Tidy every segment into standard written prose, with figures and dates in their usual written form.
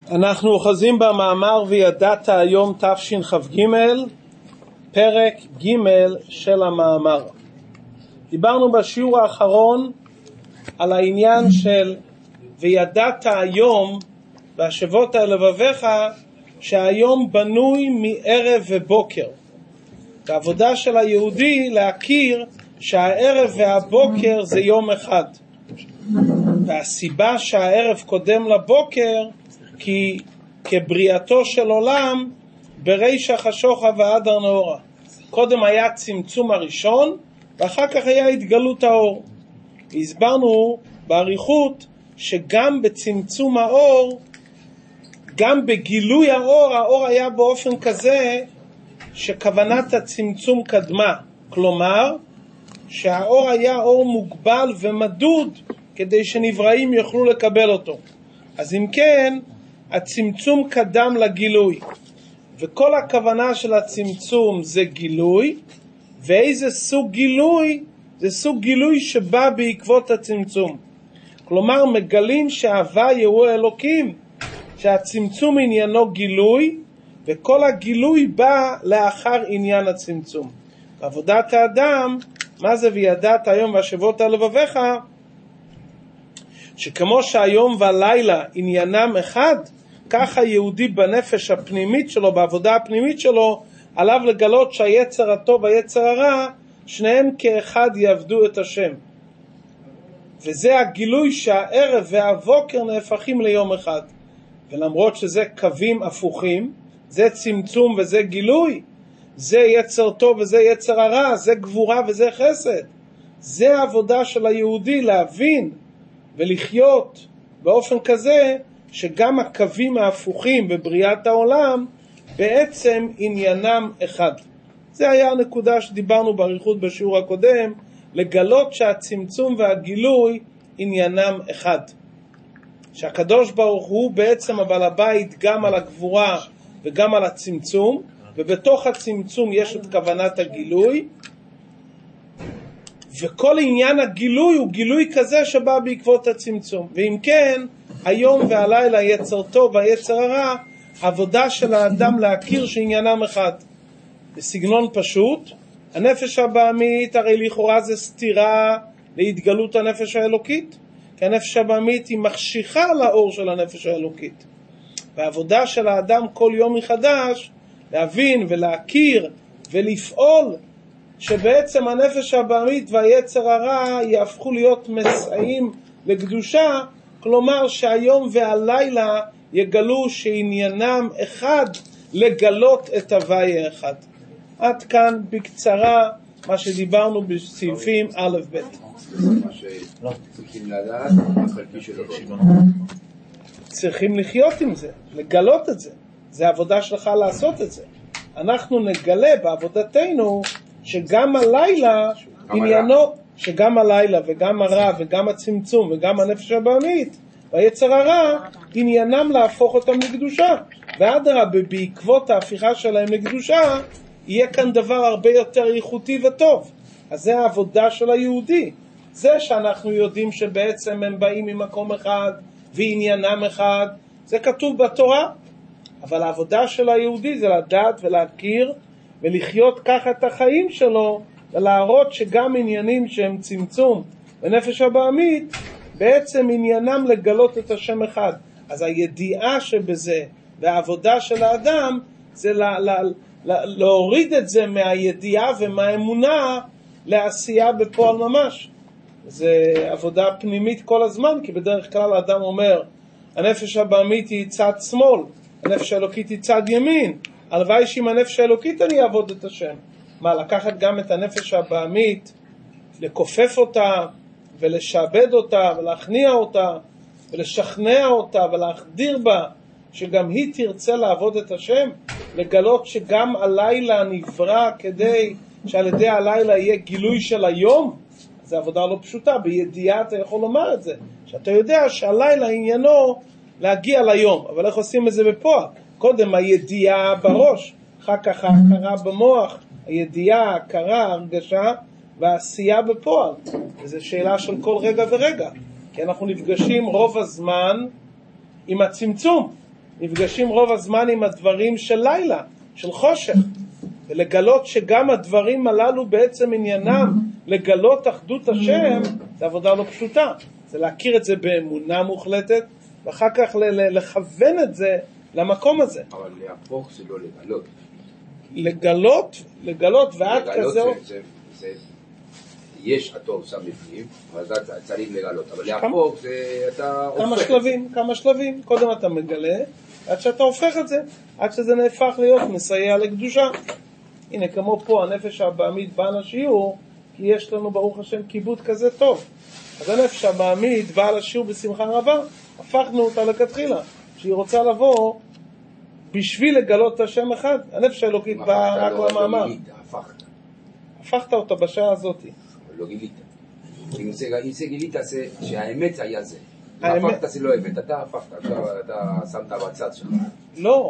אנחנו אוחזים במאמר וידעת היום תשכ"ג, פרק ג' של המאמר. דיברנו בשיעור האחרון על העניין של וידעת היום והשבות על לבביך, שהיום בנוי מערב ובוקר. העבודה של היהודי להכיר שהערב והבוקר זה יום אחד, והסיבה שהערב קודם לבוקר כי כבריאתו של עולם ברישא חשוכה ואדר נאורה. קודם היה צמצום הראשון ואחר כך היה התגלות האור. הסברנו באריכות שגם בצמצום האור, גם בגילוי האור, האור היה באופן כזה שכוונת הצמצום קדמה, כלומר שהאור היה אור מוגבל ומדוד כדי שנבראים יוכלו לקבל אותו. אז אם כן, הצמצום קדם לגילוי, וכל הכוונה של הצמצום זה גילוי. ואיזה סוג גילוי? זה סוג גילוי שבא בעקבות הצמצום. כלומר מגלים שההוויה הוא אלוקים, שהצמצום עניינו גילוי, וכל הגילוי בא לאחר עניין הצמצום. בעבודת האדם, מה זה וידעת היום והשבות על לבביך? שכמו שהיום והלילה עניינם אחד, ככה יהודי בנפש הפנימית שלו, בעבודה הפנימית שלו, עליו לגלות שהיצר הטוב והיצר הרע, שניהם כאחד יעבדו את השם. וזה הגילוי שהערב והבוקר נהפכים ליום אחד. ולמרות שזה קווים הפוכים, זה צמצום וזה גילוי, זה יצר טוב וזה יצר הרע, זה גבורה וזה חסד. זה העבודה של היהודי להבין ולחיות באופן כזה שגם הקווים ההפוכים בבריאת העולם בעצם עניינם אחד. זה היה הנקודה שדיברנו באריכות בשיעור הקודם, לגלות שהצמצום והגילוי עניינם אחד. שהקדוש ברוך הוא בעצם הבעל הבית גם על הגבורה וגם על הצמצום, ובתוך הצמצום יש את כוונת הגילוי, וכל עניין הגילוי הוא גילוי כזה שבא בעקבות הצמצום. ואם כן, היום והלילה יצר טוב והיצר הרע, עבודה של האדם להכיר שעניינם אחד. בסגנון פשוט, הנפש הבאמית הרי לכאורה זה סתירה להתגלות הנפש האלוקית, כי הנפש הבאמית היא מחשיכה לאור של הנפש האלוקית. והעבודה של האדם כל יום מחדש להבין ולהכיר ולפעול שבעצם הנפש הבאמית והיצר הרע יהפכו להיות מסעים לקדושה, כלומר שהיום והלילה יגלו שעניינם אחד, לגלות את הוויה אחד. עד כאן בקצרה מה שדיברנו בסעיפים א' ב'. מה שצריכים לדעת, החלקי שלו. צריכים לחיות עם זה, לגלות את זה. זה העבודה שלך לעשות את זה. אנחנו נגלה בעבודתנו שגם הלילה עניינו, שגם הלילה וגם הרע וגם הצמצום וגם הנפש הבאמית והיצר הרע עניינם להפוך אותם לקדושה. ואדרבה, בעקבות ההפיכה שלהם לקדושה יהיה כאן דבר הרבה יותר איכותי וטוב. אז זה העבודה של היהודי. זה שאנחנו יודעים שבעצם הם באים ממקום אחד ועניינם אחד, זה כתוב בתורה. אבל העבודה של היהודי זה לדעת ולהכיר ולחיות ככה את החיים שלו, ולהראות שגם עניינים שהם צמצום ונפש הבאמית בעצם עניינם לגלות את השם אחד. אז הידיעה שבזה והעבודה של האדם זה להוריד את זה מהידיעה ומהאמונה לעשייה בפועל ממש. זה עבודה פנימית כל הזמן, כי בדרך כלל האדם אומר הנפש הבאמית היא צד שמאל, הנפש האלוקית היא צד ימין. הלוואי שעם הנפש האלוקית אני אעבוד את השם. מה, לקחת גם את הנפש הבאמית, לכופף אותה ולשעבד אותה ולהכניע אותה ולשכנע אותה ולהחדיר בה שגם היא תרצה לעבוד את השם, לגלות שגם הלילה נברא כדי שעל ידי הלילה יהיה גילוי של היום? זו עבודה לא פשוטה. בידיעה אתה יכול לומר את זה, שאתה יודע שהלילה עניינו להגיע ליום, אבל איך עושים את זה בפועל? קודם הידיעה בראש, אחר כך ההכרה במוח, הידיעה, ההכרה, ההרגשה והעשייה בפועל. וזו שאלה של כל רגע ורגע, כי אנחנו נפגשים רוב הזמן עם הצמצום, נפגשים רוב הזמן עם הדברים של לילה, של חושך, ולגלות שגם הדברים הללו בעצם עניינם לגלות אחדות השם, זה עבודה לא פשוטה. זה להכיר את זה באמונה מוחלטת, ואחר כך לכוון את זה למקום הזה. אבל להפוך זה לא לגלות. לגלות, ועד כזה... יש הטוב שם בפנים, אבל אתה צריך לגלות. אבל להפוך זה אתה הופך. כמה שלבים. קודם אתה מגלה, עד שאתה הופך את זה, עד שזה נהפך להיות מסייע לקדושה. הנה, כמו פה, הנפש הבאמית באה לשיעור, כי יש לנו ברוך השם כיבוד כזה טוב. אז הנפש הבאמית באה לשיעור בשמחה רבה, הפכנו אותה לכתחילה, שהיא רוצה לבוא בשביל לגלות את השם אחד. הנפש האלוקית באה רק למאמר. הפכת אותה בשעה הזאת. לא גילית. אם זה גילית זה שהאמת היה זה. הפכת זה לא אמת, אתה הפכת, אתה שמת בצד שלך. לא.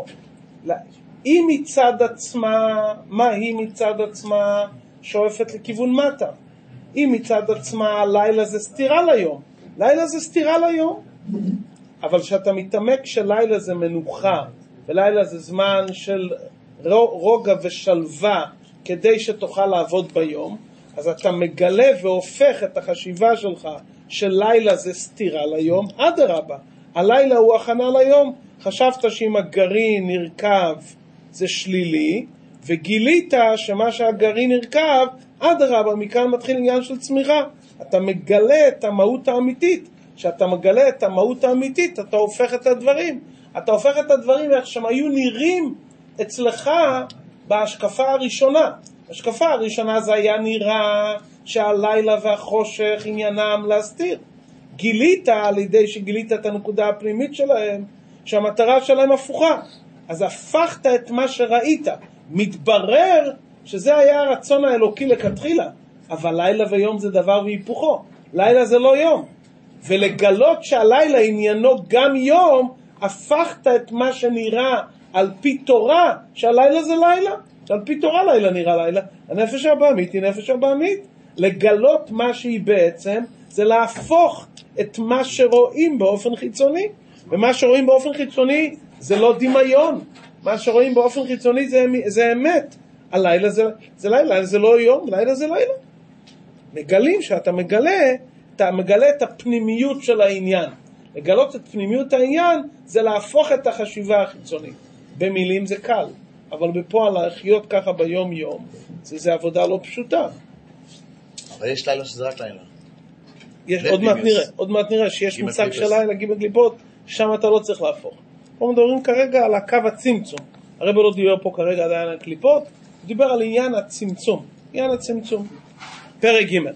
היא מצד עצמה, מה היא מצד עצמה שואפת לכיוון מטה. היא מצד עצמה, לילה זה סתירה ליום. לילה זה סתירה ליום. אבל שאתה מתעמק שלילה זה מנוחה, ולילה זה זמן של רוגע ושלווה, כדי שתוכל לעבוד ביום, אז אתה מגלה והופך את החשיבה שלך של לילה זה סתירה ליום. אדרבה, הלילה הוא הכנה ליום. חשבת שאם הגרעין נרכב זה שלילי, וגילית שמה שהגרעין נרכב, אדרבה, מכאן מתחיל עניין של צמיחה. אתה מגלה את המהות האמיתית. כשאתה מגלה את המהות האמיתית, אתה הופך את הדברים. אתה הופך את הדברים איך שהם היו נראים אצלך בהשקפה הראשונה. השקפה הראשונה זה היה נראה שהלילה והחושך עניינם להסתיר. גילית על ידי שגילית את הנקודה הפנימית שלהם, שהמטרה שלהם הפוכה. אז הפכת את מה שראית. מתברר שזה היה הרצון האלוקי לכתחילה. אבל לילה ויום זה דבר והיפוכו. לילה זה לא יום. ולגלות שהלילה עניינו גם יום, הפכת את מה שנראה על פי תורה, שהלילה זה לילה. שעל פי תורה לילה נראה לילה. הנפש הבאמית היא נפש הבאמית. לגלות מה שהיא בעצם, זה להפוך את מה שרואים באופן חיצוני. ומה שרואים באופן חיצוני זה לא דמיון. מה שרואים באופן חיצוני זה אמת. הלילה זה לילה, זה לא יום, לילה זה לילה. מגלים שאתה מגלה, אתה מגלה את הפנימיות של העניין. לגלות את פנימיות העניין זה להפוך את החשיבה החיצונית. במילים זה קל, אבל בפועל לחיות ככה ביום יום, זה עבודה לא פשוטה. אבל יש לילה שזה רק לילה. יש, עוד מעט נראה שיש מושג של לילה, גימד ליבות, שם אתה לא צריך להפוך. פה מדברים כרגע על הקו הצמצום. הרב לא דיבר פה כרגע עדיין על קליפות, הוא דיבר על עניין הצמצום. עניין הצמצום. פרק ג'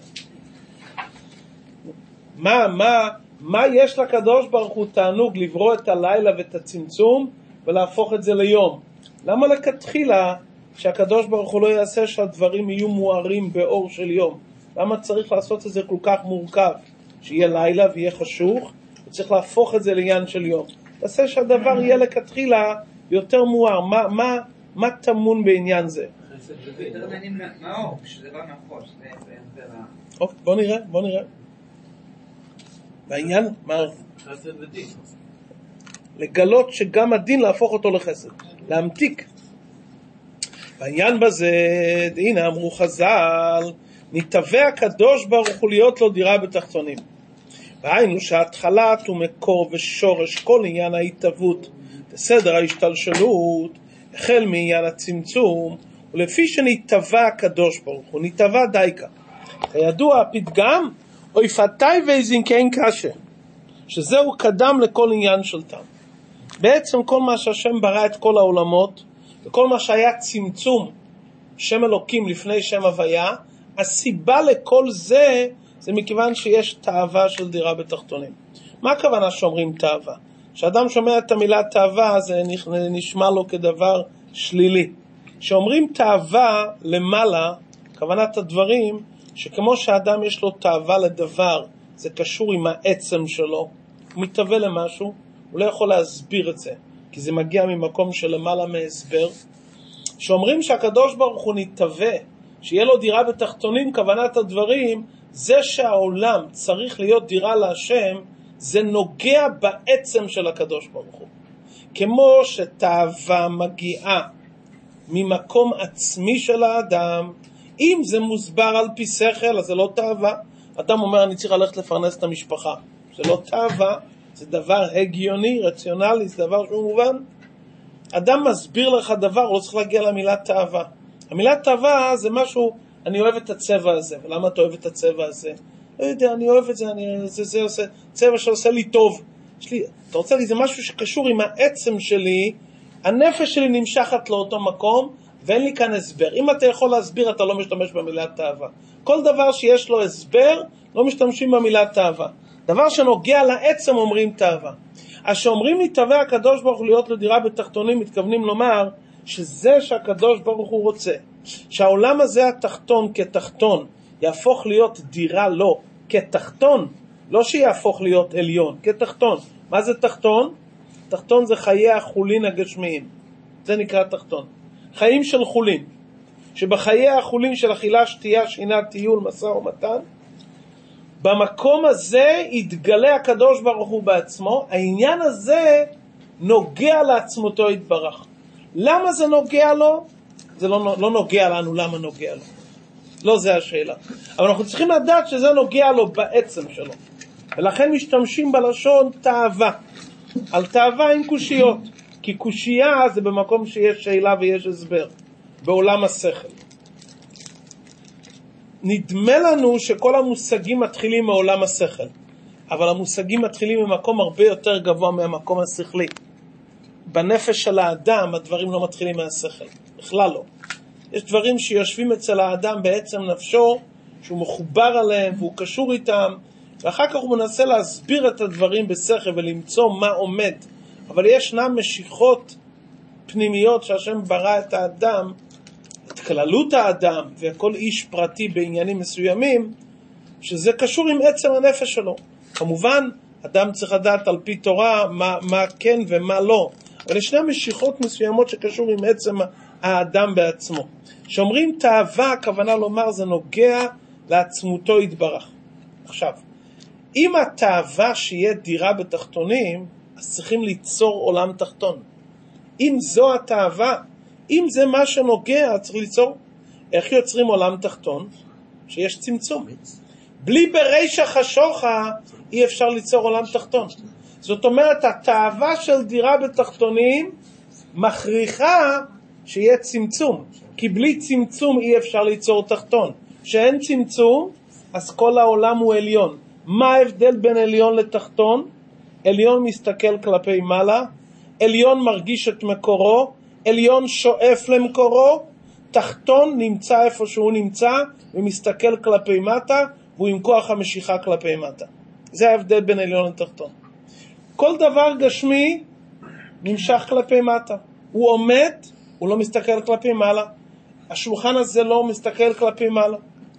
מה יש לקדוש ברוך הוא תענוג לברוא את הלילה ואת הצמצום ולהפוך את זה ליום? למה לכתחילה שהקדוש ברוך הוא לא יעשה שהדברים יהיו מוארים באור של יום? למה צריך לעשות את זה כל כך מורכב? שיהיה לילה ויהיה חשוך, וצריך להפוך את זה לעניין של יום. תעשה שהדבר יהיה לכתחילה יותר מואר. מה תמון בעניין זה? בוא נראה. והעניין, מה? לגלות שגם הדין להפוך אותו לחסד, להמתיק. והעניין בזה, הנה אמרו חז"ל, נתהווה הקדוש ברוך הוא להיות לו דירה בתחתונים. והיינו שההתחלת הוא מקור ושורש כל עניין ההתהוות וסדר ההשתלשלות החל מעניין הצמצום, ולפי שנתהווה הקדוש ברוך הוא, נתהווה דייקה. הידוע הפתגם, אוי פתאי ואיזינקן קשה, שזהו קדם לכל עניין של טעם. בעצם כל מה שהשם ברא את כל העולמות, וכל מה שהיה צמצום, שם אלוקים לפני שם הוויה, הסיבה לכל זה, זה מכיוון שיש תאווה של דירה בתחתונים. מה הכוונה שאומרים תאווה? כשאדם שומע את המילה תאווה, זה נשמע לו כדבר שלילי. שאומרים תאווה למעלה, כוונת הדברים, שכמו שאדם יש לו תאווה לדבר, זה קשור עם העצם שלו, הוא מתאווה למשהו, הוא לא יכול להסביר את זה, כי זה מגיע ממקום של למעלה מהסבר. שאומרים שהקדוש ברוך הוא נתהווה, שיהיה לו דירה בתחתונים, כוונת הדברים, זה שהעולם צריך להיות דירה להשם, זה נוגע בעצם של הקדוש ברוך הוא. כמו שתאווה מגיעה ממקום עצמי של האדם, אם זה מוסבר על פי שכל, אז זה לא תאווה. אדם אומר, אני צריך ללכת לפרנס את המשפחה. זה לא תאווה, זה דבר הגיוני, רציונלי, זה דבר שהוא מובן. אדם מסביר לך דבר, הוא לא צריך להגיע למילה תאווה. המילה תאווה זה משהו, אני אוהב את הצבע הזה. ולמה אתה אוהב את הצבע הזה? לא יודע, אני אוהב את זה, זה עושה, צבע שעושה לי טוב. אתה רוצה לי, זה משהו שקשור עם העצם שלי, הנפש שלי נמשכת לאותו מקום, ואין לי כאן הסבר. אם אתה יכול להסביר, אתה לא משתמש במילה תאווה. כל דבר שיש לו הסבר, לא משתמשים במילה תאווה. דבר שנוגע לעצם אומרים תאווה. אז שאומרים לי תאווה הקדוש ברוך הוא להיות לו דירה בתחתונים, מתכוונים לומר שזה שהקדוש ברוך הוא רוצה, שהעולם הזה התחתון כתחתון, יהפוך להיות דירה לו כתחתון, לא שיהפוך להיות עליון, כתחתון. מה זה תחתון? תחתון זה חיי החולין הגשמיים. זה נקרא תחתון. חיים של חולין. שבחיי החולין של אכילה, שתייה, שינה, טיול, מסע ומתן, במקום הזה יתגלה הקדוש ברוך הוא בעצמו. העניין הזה נוגע לעצמותו יתברך. למה זה נוגע לו? זה לא נוגע לנו למה נוגע לו. לא זה השאלה. אבל אנחנו צריכים לדעת שזה נוגע לו בעצם שלו. ולכן משתמשים בלשון תאווה. על תאווה עם קושיות. כי קושייה זה במקום שיש שאלה ויש הסבר. בעולם השכל. נדמה לנו שכל המושגים מתחילים מעולם השכל. אבל המושגים מתחילים ממקום הרבה יותר גבוה מהמקום השכלי. בנפש של האדם הדברים לא מתחילים מהשכל. בכלל לא. יש דברים שיושבים אצל האדם בעצם נפשו, שהוא מחובר עליהם והוא קשור איתם, ואחר כך הוא מנסה להסביר את הדברים בשכל ולמצוא מה עומד. אבל ישנם משיכות פנימיות שהשם ברא את האדם, את כללות האדם וכל איש פרטי בעניינים מסוימים, שזה קשור עם עצם הנפש שלו. כמובן, אדם צריך לדעת על פי תורה מה כן ומה לא. אבל ישנם משיכות מסוימות שקשור עם עצם האדם בעצמו. שאומרים תאווה, הכוונה לומר זה נוגע לעצמותו יתברך. עכשיו, אם התאווה שיהיה דירה בתחתונים, אז צריכים ליצור עולם תחתון. אם זו התאווה, אם זה מה שנוגע, צריך ליצור. איך יוצרים עולם תחתון? שיש צמצום. בלי ברישה חשוכה, אי אפשר ליצור עולם תחתון. זאת אומרת, התאווה של דירה בתחתונים מכריחה שיהיה צמצום. כי בלי צמצום אי אפשר ליצור תחתון. שאין צמצום, אז כל העולם הוא עליון. מה ההבדל בין עליון לתחתון? עליון מסתכל כלפי מעלה, עליון מרגיש את מקורו, עליון שואף למקורו, תחתון נמצא איפה שהוא נמצא ומסתכל כלפי מטה, והוא עם כוח המשיכה כלפי מטה. זה ההבדל בין עליון לתחתון. כל דבר גשמי נמשך כלפי מטה. הוא עומד, הוא לא מסתכל כלפי מעלה. השולחן הזה לא מסתכל כלפי מעלה.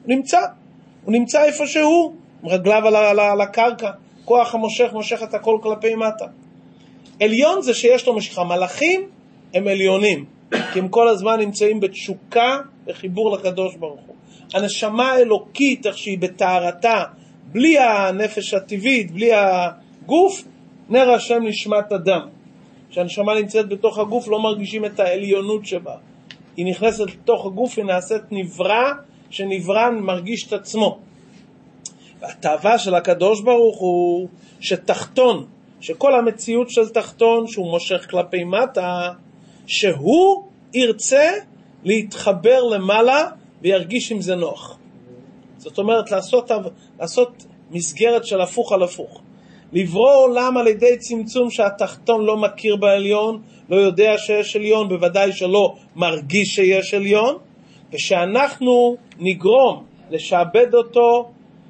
הוא נמצא איפה שהוא, רגליו על הקרקע. כוח המושך מושך את הכל כלפי מטה. עליון זה שיש לו משיכה. מלאכים הם עליונים, כי הם כל הזמן נמצאים בתשוקה וחיבור לקדוש ברוך הוא. הנשמה האלוקית, איך שהיא בתארתה, בלי הנפש הטבעית, בלי הגוף, נר השם נשמת אדם. כשהנשמה נמצאת בתוך הגוף לא מרגישים את העליונות שבה. היא נכנסת לתוך הגוף, היא נעשית נברא, שנברא מרגיש את עצמו. והתאווה של הקדוש ברוך הוא שתחתון, שכל המציאות של תחתון שהוא מושך כלפי מטה, שהוא ירצה להתחבר למעלה וירגיש עם זה נוח. זאת אומרת לעשות מסגרת של הפוך על הפוך. לברוא עולם על ידי צמצום שהתחתון לא מכיר בעליון, לא יודע שיש עליון, בוודאי שלא מרגיש שיש עליון, ושאנחנו נגרום לשעבד אותו,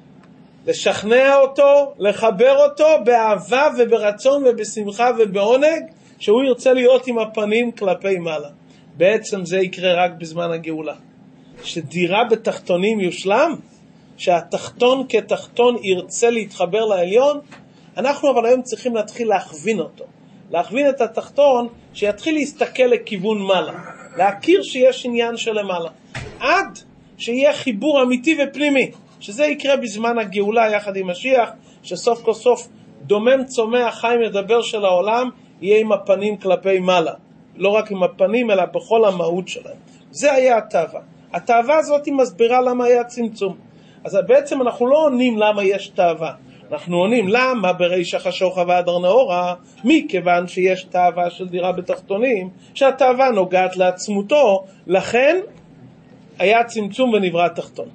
לשכנע אותו, לחבר אותו באהבה וברצון ובשמחה ובעונג, שהוא ירצה להיות עם הפנים כלפי מעלה. בעצם זה יקרה רק בזמן הגאולה. שדירה בתחתונים יושלם, שהתחתון כתחתון ירצה להתחבר לעליון, אנחנו אבל היום צריכים להתחיל להכווין אותו. להכווין את התחתון שיתחיל להסתכל לכיוון מעלה. להכיר שיש עניין של למעלה. עד שיהיה חיבור אמיתי ופנימי. שזה יקרה בזמן הגאולה יחד עם משיח, שסוף כל סוף דומם צומח חיים ידבר של העולם, יהיה עם הפנים כלפי מעלה. לא רק עם הפנים, אלא בכל המהות שלהם. זה היה התאווה. התאווה הזאת היא מסבירה למה היה צמצום. אז בעצם אנחנו לא עונים למה יש תאווה. אנחנו עונים למה בריש החשוך והדר נאורה, מכיוון שיש תאווה של דירה בתחתונים, שהתאווה נוגעת לעצמותו, לכן היה צמצום ונברא תחתון.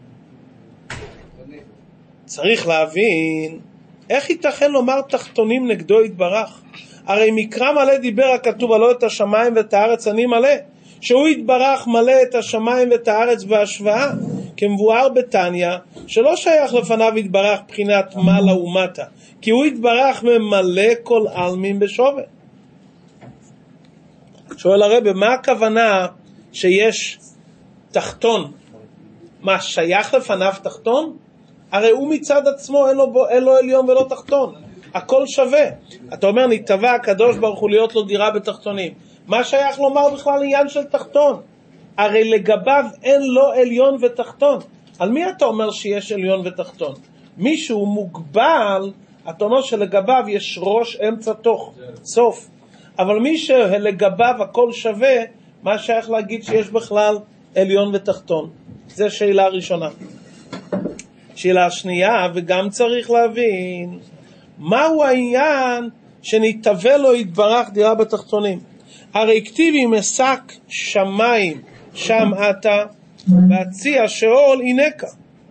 צריך להבין, איך ייתכן לומר תחתונים נגדו יתברך? הרי מקרא מלא דיבר הכתוב עלו את השמיים ואת הארץ אני מלא, שהוא יתברך מלא את השמיים ואת הארץ בהשוואה, כמבואר בתניא, שלא שייך לפניו יתברך בחינת מעלה ומטה, כי הוא יתברך ממלא כל עלמין בשווה. שואל הרב, מה הכוונה שיש תחתון? מה, שייך לפניו תחתון? הרי הוא מצד עצמו אין לו עליון ולא תחתון, הכל שווה. אתה אומר נתבע הקדוש ברוך הוא להיות לו דירה בתחתונים, מה שייך לומר בכלל עניין של תחתון? הרי לגביו אין לו עליון ותחתון. על מי אתה אומר שיש עליון ותחתון? מישהו מוגבל, אתה אומר שלגביו יש ראש אמצע תוך סוף, אבל מי שלגביו הכל שווה, מה שייך להגיד שיש בכלל עליון ותחתון? זה שאלה ראשונה. שאלה שנייה, וגם צריך להבין מהו העניין שנתהווה לו יתברך דירה בתחתונים. הרי כתיבי משק שמיים שם אתה והציע שאול אינקה,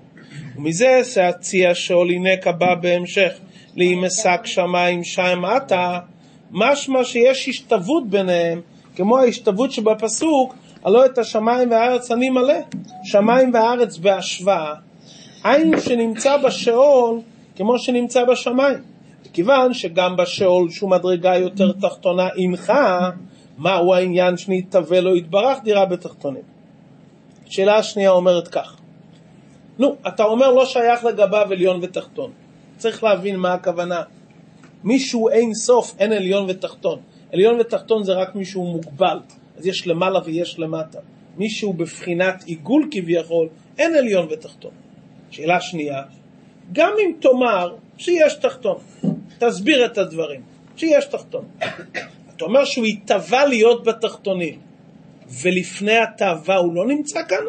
ומזה שהציע שאול אינקה בא בהמשך להימשק שמיים שם אתה, משמע שיש השתוות ביניהם, כמו ההשתוות שבפסוק הלא את השמיים והארץ אני מלא. שמיים והארץ בהשוואה, היינו שנמצא בשאול כמו שנמצא בשמיים, כיוון שגם בשאול שהוא מדרגה יותר תחתונה אינך, מהו העניין שנתהווה לו יתברך דירה בתחתונים? שאלה השנייה אומרת כך, אתה אומר לא שייך לגביו עליון ותחתון, צריך להבין מה הכוונה. מישהו אין סוף, אין עליון ותחתון. עליון ותחתון זה רק מישהו מוגבל, אז יש למעלה ויש למטה. מישהו בבחינת עיגול כביכול, אין עליון ותחתון. שאלה שנייה, גם אם תאמר שיש תחתון, תסביר את הדברים, שיש תחתון. אתה אומר שהוא יתהווה להיות בתחתונים, ולפני התאווה הוא לא נמצא כאן?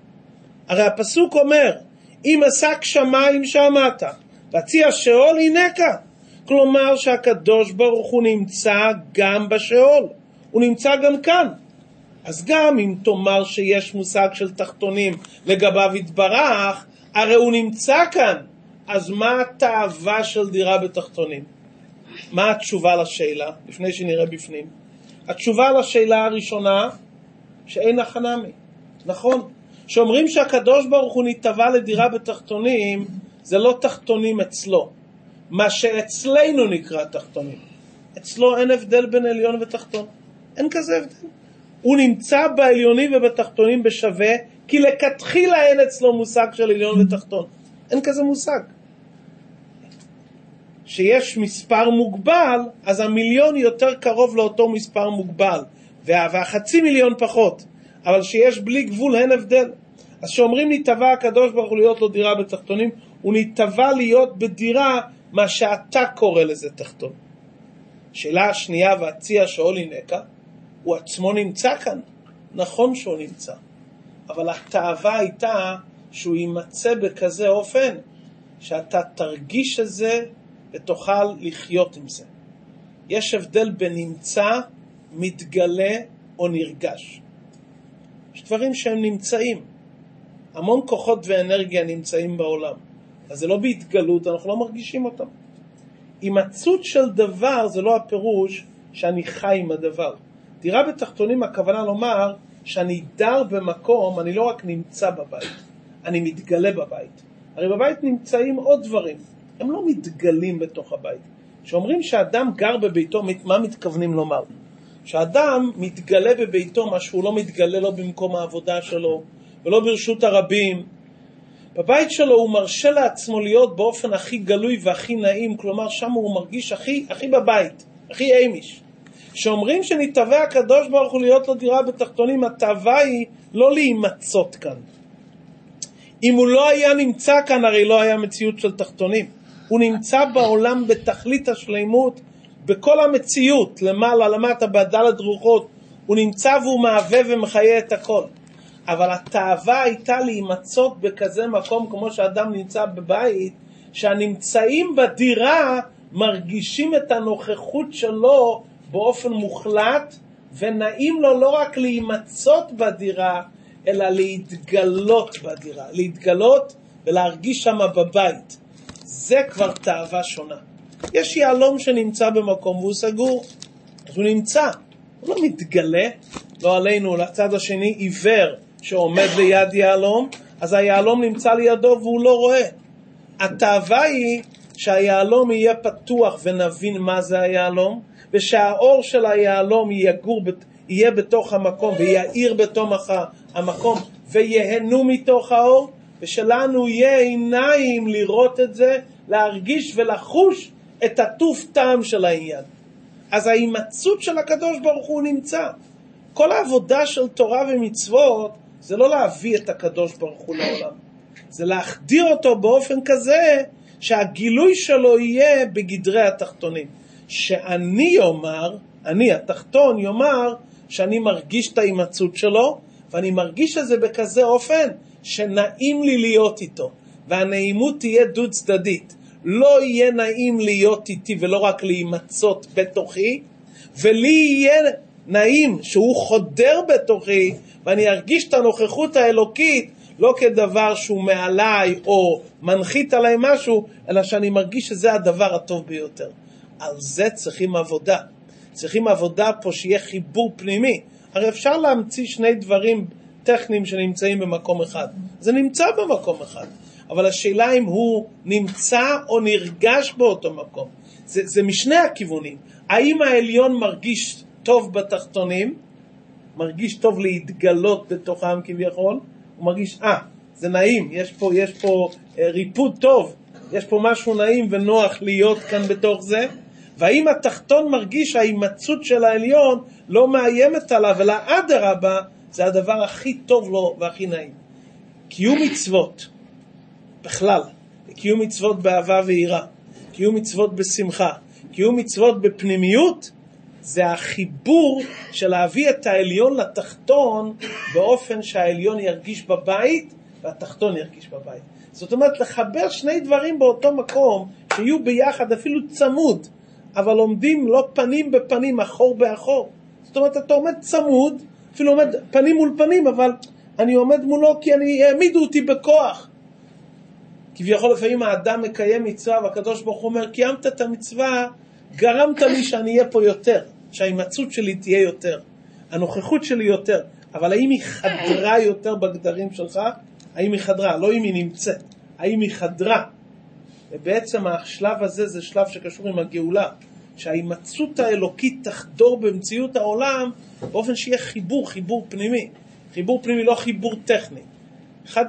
הרי הפסוק אומר, אם עסק שמיים שעמדת, והציע שאול הינקה. כלומר שהקדוש ברוך הוא נמצא גם בשאול, הוא נמצא גם כאן. אז גם אם תאמר שיש מושג של תחתונים לגביו יתברך, הרי הוא נמצא כאן. אז מה התאווה של דירה בתחתונים? מה התשובה לשאלה? לפני שנראה בפנים. התשובה לשאלה הראשונה, שאין החנמי. נכון? שאומרים שהקדוש ברוך הוא נתהווה לדירה בתחתונים, זה לא תחתונים אצלו. מה שאצלנו נקרא תחתונים. אצלו אין הבדל בין עליון ותחתון. אין כזה הבדל. הוא נמצא בעליונים ובתחתונים בשווה, כי לכתחילה אין אצלו מושג של עליון ותחתון. אין כזה מושג. שיש מספר מוגבל, אז המיליון יותר קרוב לאותו מספר מוגבל, והחצי מיליון פחות. אבל שיש בלי גבול אין הבדל. אז שאומרים נתהווה הקדוש ברוך הוא להיות לו דירה בתחתונים, הוא נתהווה להיות בדירה מה שאתה קורא לזה תחתון. שאלה השנייה, והציע שאול הינקה, הוא עצמו נמצא כאן. נכון שהוא נמצא, אבל התאווה הייתה שהוא יימצא בכזה אופן שאתה תרגיש את זה ותוכל לחיות עם זה. יש הבדל בין נמצא, מתגלה או נרגש. יש דברים שהם נמצאים, המון כוחות ואנרגיה נמצאים בעולם, אז זה לא בהתגלות, אנחנו לא מרגישים אותם. הימצאות של דבר זה לא הפירוש שאני חי עם הדבר. דירה בתחתונים הכוונה לומר שאני דר במקום, אני לא רק נמצא בבית, אני מתגלה בבית. הרי בבית נמצאים עוד דברים, הם לא מתגלים בתוך הבית. שאומרים שאדם גר בביתו, מה מתכוונים לומר? שאדם מתגלה בביתו מה שהוא לא מתגלה לו במקום העבודה שלו ולא ברשות הרבים. בבית שלו הוא מרשה לעצמו להיות באופן הכי גלוי והכי נעים, כלומר שם הוא מרגיש הכי בבית, הכי אימיש. שאומרים שנתהווה הקדוש ברוך הוא להיות לו דירה בתחתונים, התאווה היא לא להימצאות כאן. אם הוא לא היה נמצא כאן, הרי לא היה מציאות של תחתונים. הוא נמצא בעולם בתכלית השלימות, בכל המציאות, למעלה, למטה, בדלת רוחות, הוא נמצא והוא מהווה ומחיה את הכל. אבל התאווה הייתה להימצאות בכזה מקום, כמו שאדם נמצא בבית, שהנמצאים בדירה מרגישים את הנוכחות שלו באופן מוחלט, ונעים לו לא רק להימצאות בדירה, אלא להתגלות בדירה. להתגלות ולהרגיש שם בבית. זה כבר תאווה שונה. יש יעלום שנמצא במקום והוא סגור, אז הוא נמצא, הוא לא מתגלה, לא עלינו, לצד השני עיוור שעומד ליד יעלום, אז היעלום נמצא לידו והוא לא רואה. התאווה היא שהיעלום יהיה פתוח ונבין מה זה היעלום, ושהאור של היעלום יהיה בתוך המקום ויעיר בתוך המקום ויהנו מתוך האור, ושלנו יהיה עיניים לראות את זה, להרגיש ולחוש את הטוב טעם של העניין. אז ההימצאות של הקדוש ברוך הוא נמצא. כל העבודה של תורה ומצוות זה לא להביא את הקדוש ברוך הוא לעולם, זה להחדיר אותו באופן כזה שהגילוי שלו יהיה בגדרי התחתונים. שאני יאמר, אני התחתון יאמר שאני מרגיש את ההימצאות שלו, ואני מרגיש את זה בכזה אופן שנעים לי להיות איתו, והנעימות תהיה דו צדדית. לא יהיה נעים להיות איתי ולא רק להימצאות בתוכי, ולי יהיה נעים שהוא חודר בתוכי, ואני ארגיש את הנוכחות האלוקית לא כדבר שהוא מעליי או מנחית עליי משהו, אלא שאני מרגיש שזה הדבר הטוב ביותר. על זה צריכים עבודה. צריכים עבודה פה שיהיה חיבור פנימי. הרי אפשר להמציא שני דברים טכניים שנמצאים במקום אחד. זה נמצא במקום אחד. אבל השאלה אם הוא נמצא או נרגש באותו מקום. זה משני הכיוונים. האם העליון מרגיש טוב בתחתונים? מרגיש טוב להתגלות בתוכם כביכול? הוא מרגיש, זה נעים, יש פה ריפוד טוב, יש פה משהו נעים ונוח להיות כאן בתוך זה. והאם התחתון מרגיש ההימצאות של העליון לא מאיימת עליו, אלא אדרבה, זה הדבר הכי טוב לו והכי נעים. קיום מצוות בכלל, קיום מצוות באהבה ויראה, קיום מצוות בשמחה, קיום מצוות בפנימיות, זה החיבור של להביא את העליון לתחתון באופן שהעליון ירגיש בבית והתחתון ירגיש בבית. זאת אומרת, לחבר שני דברים באותו מקום שיהיו ביחד, אפילו צמוד, אבל עומדים לא פנים בפנים, אחור באחור. זאת אומרת, אתה עומד צמוד, אפילו עומד פנים מול פנים, אבל אני עומד מולו כי העמידו אותי בכוח. כביכול לפעמים האדם מקיים מצווה, והקדוש ברוך הוא אומר, קיימת את המצווה, גרמת לי שאני אהיה פה יותר, שההימצאות שלי תהיה יותר, הנוכחות שלי יותר. אבל האם היא חדרה יותר בגדרים שלך? האם היא חדרה? לא אם היא נמצאת, האם היא חדרה? ובעצם השלב הזה זה שלב שקשור עם הגאולה, שההימצאות האלוקית תחדור במציאות העולם באופן שיהיה חיבור פנימי. חיבור פנימי, לא חיבור טכני. אחד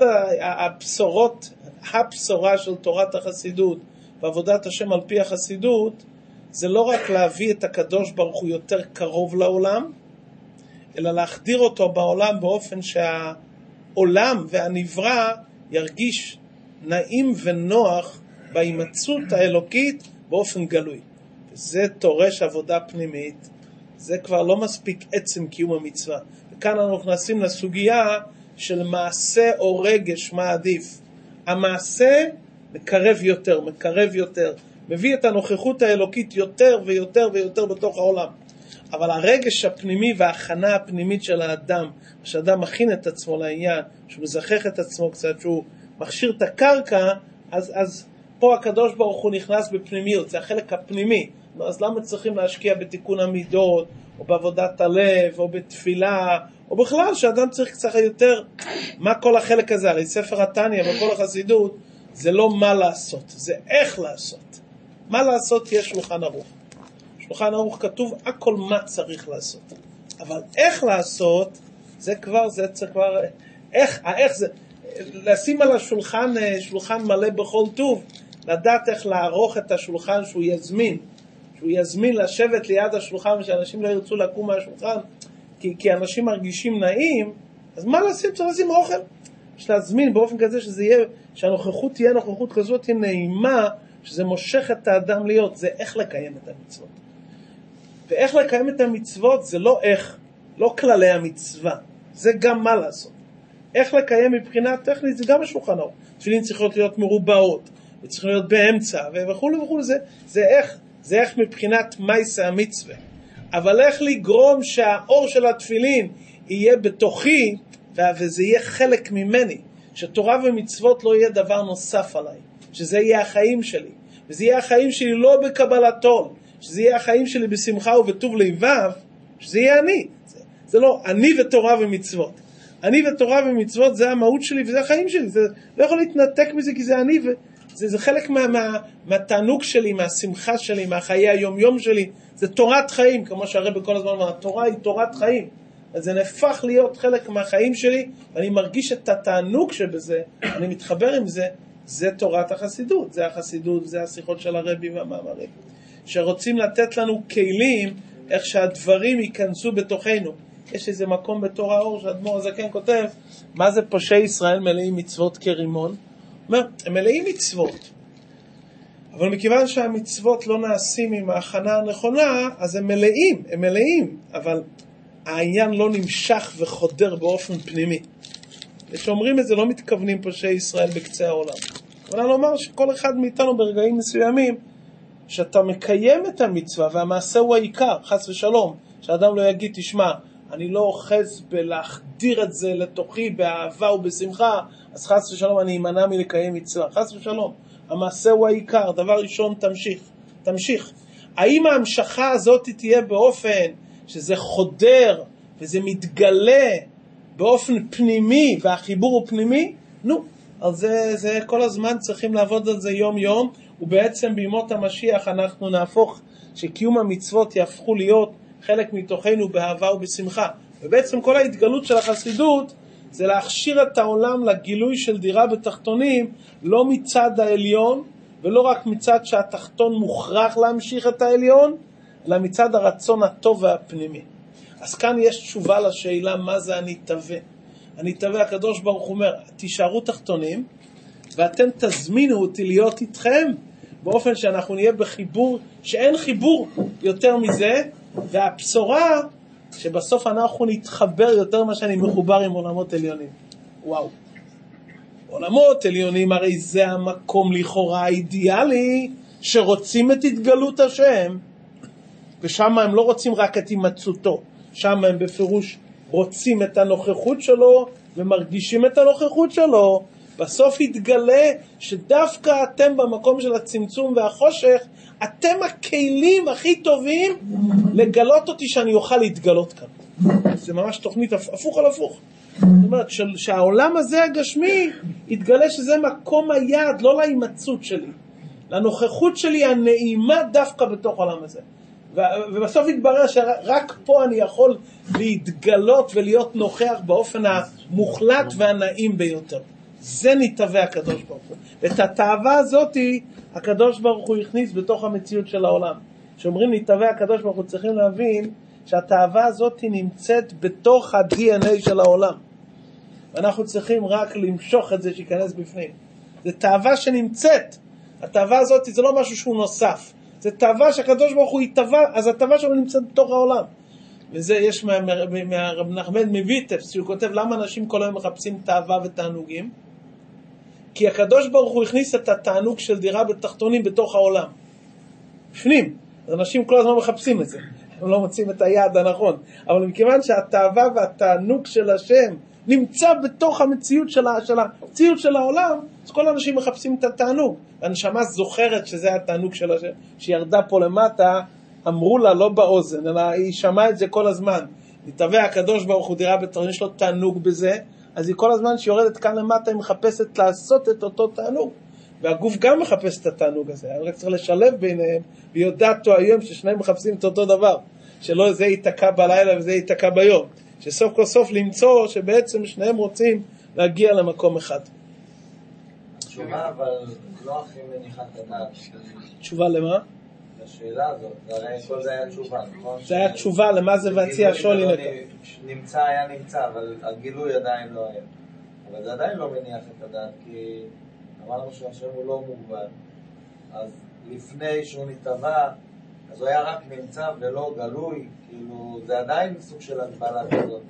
הבשורה של תורת החסידות ועבודת השם על פי החסידות, זה לא רק להביא את הקדוש ברוך הוא יותר קרוב לעולם, אלא להחדיר אותו בעולם באופן שהעולם והנברא ירגיש נעים ונוח בהימצאות האלוקית באופן גלוי. וזה תורש עבודה פנימית, זה כבר לא מספיק עצם קיום המצווה. וכאן אנחנו נכנסים לסוגיה של מעשה או רגש, מה עדיף. המעשה מקרב יותר, מביא את הנוכחות האלוקית יותר ויותר ויותר בתוך העולם. אבל הרגש הפנימי וההכנה הפנימית של האדם, כשאדם מכין את עצמו לעניין, שהוא מזכח את עצמו קצת, שהוא מכשיר את הקרקע, אז פה הקדוש ברוך הוא נכנס בפנימיות, זה החלק הפנימי. אז למה צריכים להשקיע בתיקון המידות, או בעבודת הלב, או בתפילה, או בכלל שאדם צריך קצת יותר, מה כל החלק הזה? הרי ספר התניא וכל החסידות, זה לא מה לעשות, זה איך לעשות. מה לעשות יש שולחן ערוך. שולחן ערוך כתוב הכל מה צריך לעשות. אבל איך לעשות, זה כבר, איך זה, לשים על השולחן, שולחן מלא בכל טוב, לדעת איך לערוך את השולחן שהוא יזמין לשבת ליד השולחן, ושאנשים לא ירצו לקום מהשולחן, כי אנשים מרגישים נעים, אז מה לשים? צריך לשים אוכל. יש להזמין באופן כזה שהנוכחות תהיה נוכחות כזאת, תהיה נעימה, שזה מושך את האדם להיות. זה איך לקיים את המצוות. ואיך לקיים את המצוות זה לא איך, לא כללי המצווה, זה גם מה לעשות. איך לקיים מבחינה טכנית זה גם השולחן ערוך. תפילין צריכות להיות מרובעות, וצריכים להיות באמצע, וכו' וכו', זה איך מבחינת מייסה המצווה. אבל איך לגרום שהאור של התפילין יהיה בתוכי, וזה יהיה חלק ממני, שתורה ומצוות לא יהיה דבר נוסף עליי, שזה יהיה החיים שלי, וזה יהיה החיים שלי לא בקבלת עול, שזה יהיה החיים שלי בשמחה ובטוב לבב, שזה יהיה אני. זה לא אני ותורה ומצוות. אני ותורה ומצוות זה המהות שלי וזה החיים שלי. זה לא יכול להתנתק מזה כי זה אני, זה חלק מהתענוג שלי, מהשמחה שלי, מהחיי היום-יום שלי. זה תורת חיים, כמו שהרב בכל הזמן אומר, התורה היא תורת חיים. אז זה נהפך להיות חלק מהחיים שלי, ואני מרגיש את התענוג שבזה, אני מתחבר עם זה, זה תורת החסידות. זה החסידות, זה השיחות של הרבי והמאמרים. שרוצים לתת לנו כלים איך שהדברים ייכנסו בתוכנו. יש איזה מקום בתור האור שאדמו"ר הזקן כותב, מה זה פושעי ישראל מלאים מצוות כרימון? הוא אומר, הם מלאים מצוות, אבל מכיוון שהמצוות לא נעשים עם ההכנה הנכונה, אז הם מלאים, אבל העניין לא נמשך וחודר באופן פנימי. כשאומרים את זה לא מתכוונים פושעי ישראל בקצה העולם. אבל אני אומר שכל אחד מאיתנו ברגעים מסוימים, שאתה מקיים את המצווה והמעשה הוא העיקר, חס ושלום, שאדם לא יגיד, תשמע, אני לא אוחז בלהחדיר את זה לתוכי באהבה ובשמחה, אז חס ושלום אני אמנע מלקיים מצווה. חס ושלום, המעשה הוא העיקר. דבר ראשון, תמשיך. האם ההמשכה הזאת תהיה באופן שזה חודר וזה מתגלה באופן פנימי והחיבור הוא פנימי? נו, אז זה כל הזמן צריכים לעבוד על זה יום יום, ובעצם בימות המשיח אנחנו נהפוך שקיום המצוות יהפכו להיות חלק מתוכנו באהבה ובשמחה. ובעצם כל ההתגלות של החסידות זה להכשיר את העולם לגילוי של דירה בתחתונים, לא מצד העליון, ולא רק מצד שהתחתון מוכרח להמשיך את העליון, אלא מצד הרצון הטוב והפנימי. אז כאן יש תשובה לשאלה מה זה אני תווה. אני תווה, הקדוש ברוך הוא אומר, תישארו תחתונים, ואתם תזמינו אותי להיות איתכם, באופן שאנחנו נהיה בחיבור, שאין חיבור יותר מזה, והבשורה שבסוף אנחנו נתחבר יותר מה שאני מחובר עם עולמות עליונים. וואו. עולמות עליונים הרי זה המקום לכאורה האידיאלי שרוצים את התגלות השם, ושם הם לא רוצים רק את הימצאותו, שם הם בפירוש רוצים את הנוכחות שלו ומרגישים את הנוכחות שלו. בסוף יתגלה שדווקא אתם במקום של הצמצום והחושך, אתם הכלים הכי טובים לגלות אותי שאני אוכל להתגלות כאן. זה ממש תוכנית הפוך על הפוך. זאת אומרת שהעולם הזה הגשמי יתגלה שזה מקום היעד, לא להימצאות שלי, לנוכחות שלי הנעימה דווקא בתוך העולם הזה. ובסוף יתברר שרק פה אני יכול להתגלות ולהיות נוכח באופן המוחלט והנעים ביותר. זה נתהווה הקדוש ברוך הוא. ואת התאווה הזאת הקדוש ברוך הוא הכניס בתוך המציאות של העולם. שאומרים נתהווה הקדוש ברוך הוא, צריכים להבין שהתאווה הזאת נמצאת בתוך ה-DNA של העולם. ואנחנו צריכים רק למשוך את זה שיכנס בפנים. זה תאווה שנמצאת. התאווה הזאת זה לא משהו שהוא נוסף. זה תאווה שהקדוש ברוך הוא יתהווה, אז התאווה שלו נמצאת בתוך העולם. וזה יש מהרב נחמן מוויטפס, שהוא כותב למה אנשים כל היום מחפשים תאווה ותענוגים? כי הקדוש ברוך הוא הכניס את התענוג של דירה בתחתונים בתוך העולם. בפנים. אז אנשים כל הזמן מחפשים את זה. הם לא מוצאים את היעד הנכון. אבל מכיוון שהתאווה והתענוג של השם נמצא בתוך המציאות של העולם, אז כל האנשים מחפשים את התענוג. והנשמה זוכרת שזה התענוג של השם, שירדה פה למטה, אמרו לה לא באוזן, אלא היא שמעה את זה כל הזמן. נתהווה הקדוש ברוך הוא דירה בתחתונים, יש לו תענוג בזה, אז היא כל הזמן שיורדת כאן למטה, היא מחפשת לעשות את אותו תענוג. והגוף גם מחפש את התענוג הזה, רק צריך לשלב ביניהם, ויודעתו היום ששניהם מחפשים את אותו דבר, שלא זה ייתקע בלילה וזה ייתקע ביום, שסוף כל סוף למצוא שבעצם שניהם רוצים להגיע למקום אחד. תשובה אבל לא הכי מניחת הדעת. תשובה למה? השאלה הזאת, הרי כל זה היה תשובה, נכון? זה היה תשובה, למה זה והציע שולי נקה? נמצא היה נמצא, אבל הגילוי עדיין לא היה. אבל זה עדיין לא מניח את הדעת, כי אמרנו שהשם הוא לא מוגבל. אז לפני שהוא נתהווה, אז הוא היה רק נמצא ולא גלוי, כאילו זה עדיין סוג של הגבלה כזאת.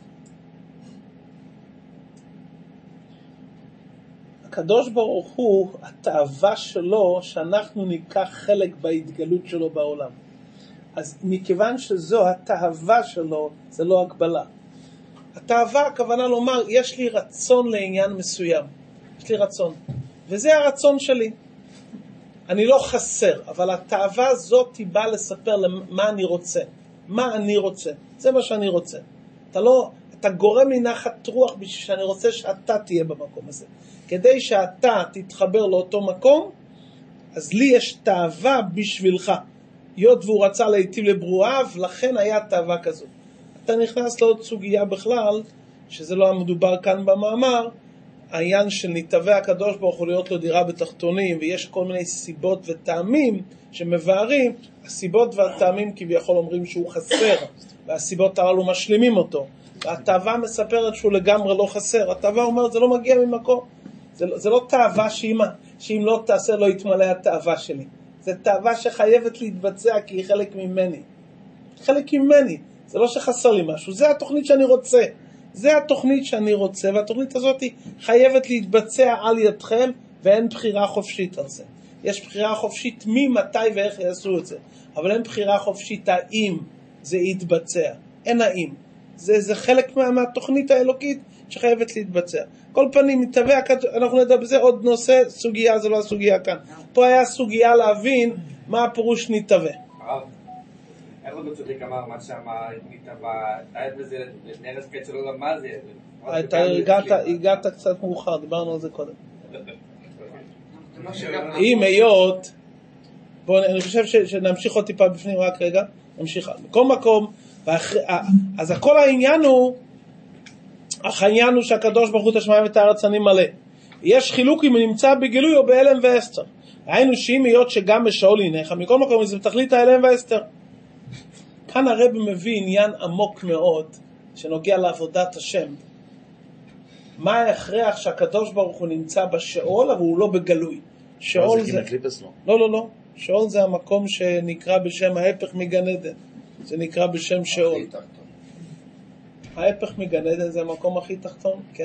הקדוש ברוך הוא, התאווה שלו שאנחנו ניקח חלק בהתגלות שלו בעולם. אז מכיוון שזו התאווה שלו, זה לא הגבלה. התאווה, הכוונה לומר, יש לי רצון לעניין מסוים. יש לי רצון. וזה הרצון שלי. אני לא חסר, אבל התאווה הזאת היא באה לספר מה אני רוצה. מה אני רוצה. זה מה שאני רוצה. אתה גורם לי נחת רוח בשביל שאני רוצה שאתה תהיה במקום הזה. כדי שאתה תתחבר לאותו מקום, אז לי יש תאווה בשבילך. היות והוא רצה להיטיב לברואיו, לכן היה תאווה כזו. אתה נכנס לעוד סוגיה בכלל, שזה לא המדובר כאן במאמר, העניין של נתאווה הקדוש ברוך הוא להיות לו דירה בתחתונים, ויש כל מיני סיבות וטעמים שמבארים, הסיבות והטעמים כביכול אומרים שהוא חסר, והסיבות הללו משלימים אותו. והתאווה מספרת שהוא לגמרי לא חסר. התאווה אומרת, זה לא מגיע ממקום. זה לא תאווה שאם לא תעשה לא יתמלא התאווה שלי. זה תאווה שחייבת להתבצע כי היא חלק ממני. חלק ממני. זה לא שחסר לי משהו. זה התוכנית שאני רוצה. זה התוכנית שאני רוצה, והתוכנית הזאת חייבת להתבצע על ידכם, ואין בחירה חופשית על זה. יש בחירה חופשית מתי ואיך יעשו את זה. אבל אין בחירה חופשית האם זה יתבצע. אין האם. זה חלק מהתוכנית האלוקית שחייבת להתבצע. כל פנים, מתאווה, אנחנו נדע בזה עוד נושא, סוגיה, זה לא הסוגיה כאן. פה היה סוגיה להבין מה הפירוש נתאווה. איך עוד בצדיק אמר מה שאמר נתאווה, היה בזה נרס קץ שלא גם מה זה? הגעת קצת מאוחר, דיברנו על זה קודם. אם היות, אני חושב שנמשיך עוד טיפה בפנים רק רגע, נמשיך בכל מקום, אז הכל העניין הוא שהקדוש ברוך הוא את השמיים ואת הארץ אני מלא. יש חילוק אם הוא נמצא בגילוי או בהלם ואסתר. היינו שאם היות שגם בשאול עיניך, מכל מקום זה בתכלית ההלם ואסתר. כאן הרב מביא עניין עמוק מאוד שנוגע לעבודת השם. מה ההכרח שהקדוש ברוך הוא נמצא בשאול אבל הוא לא בגלוי? שאול זה... לא. שאול זה המקום שנקרא בשם ההפך מגן עדן. זה נקרא בשם שאול. ההפך מגן עדן זה המקום הכי תחתון, כן.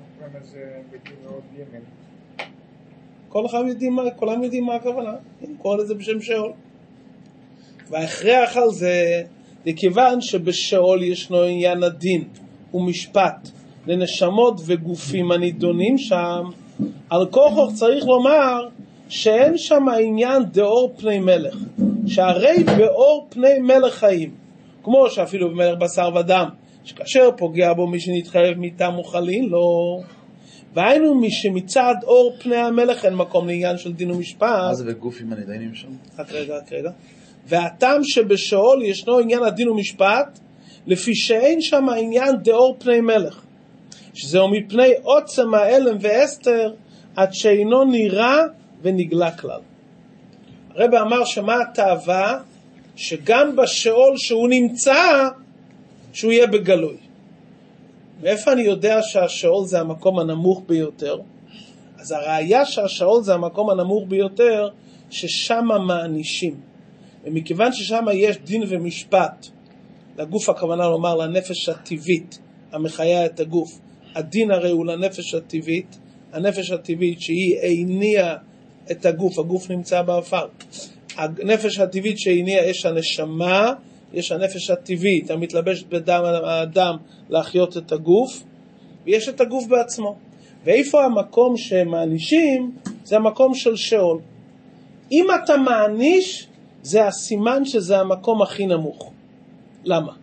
כולם יודעים מה הכוונה. קורא לזה בשם שאול. וההכרח על זה, לכיוון שבשאול ישנו עניין הדין ומשפט לנשמות וגופים הנידונים שם, על כוכך צריך לומר שאין שם העניין דאור פני מלך, שהרי באור פני מלך חיים, כמו שאפילו במלך בשר ודם, שכאשר פוגע בו מי שנתחייב מיתם וחלין, לא. והיינו מי שמצד אור פני המלך אין מקום לעניין של דין ומשפט. מה זה בגופים הנידונים שם? רק רגע. והטעם שבשאול ישנו עניין הדין ומשפט, לפי שאין שם העניין דאור פני מלך, שזהו מפני עוצם האלם ואסתר, עד שאינו נראה ונגלה כלל. הרב אמר שמה התאווה? שגם בשאול שהוא נמצא, שהוא יהיה בגלוי. מאיפה אני יודע שהשאול זה המקום הנמוך ביותר? אז הראיה שהשאול זה המקום הנמוך ביותר, ששם מענישים. ומכיוון ששם יש דין ומשפט, לגוף הכוונה לומר לנפש הטבעית, המחיה את הגוף. הדין הרי הוא לנפש הטבעית, הנפש הטבעית שהיא הניעה את הגוף, הגוף נמצא באפר. הנפש הטבעית שהניעה יש הנשמה, יש הנפש הטבעית המתלבשת בדם האדם להחיות את הגוף, ויש את הגוף בעצמו. ואיפה המקום שמענישים? זה המקום של שאול. אם אתה מעניש, זה הסימן שזה המקום הכי נמוך. למה?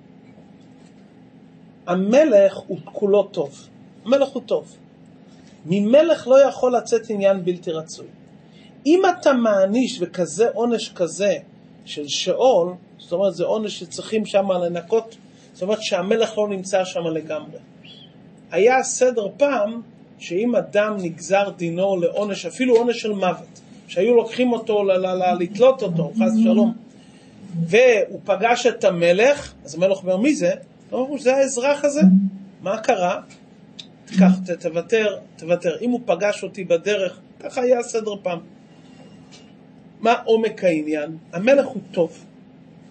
המלך הוא כולו טוב. המלך הוא טוב. ממלך לא יכול לצאת עניין בלתי רצוי. אם אתה מעניש וכזה עונש כזה של שאול, זאת אומרת זה עונש שצריכים שם לנקות, זאת אומרת שהמלך לא נמצא שם לגמרי. היה סדר פעם שאם אדם נגזר דינו לעונש, אפילו עונש של מוות, שהיו לוקחים אותו לתלות אותו, חס ושלום, והוא פגש את המלך, אז המלך אומר מי זה? הוא אומר, זה האזרח הזה. מה קרה? תקח, תוותר. אם הוא פגש אותי בדרך, ככה היה סדר פעם. מה עומק העניין? המלך הוא טוב.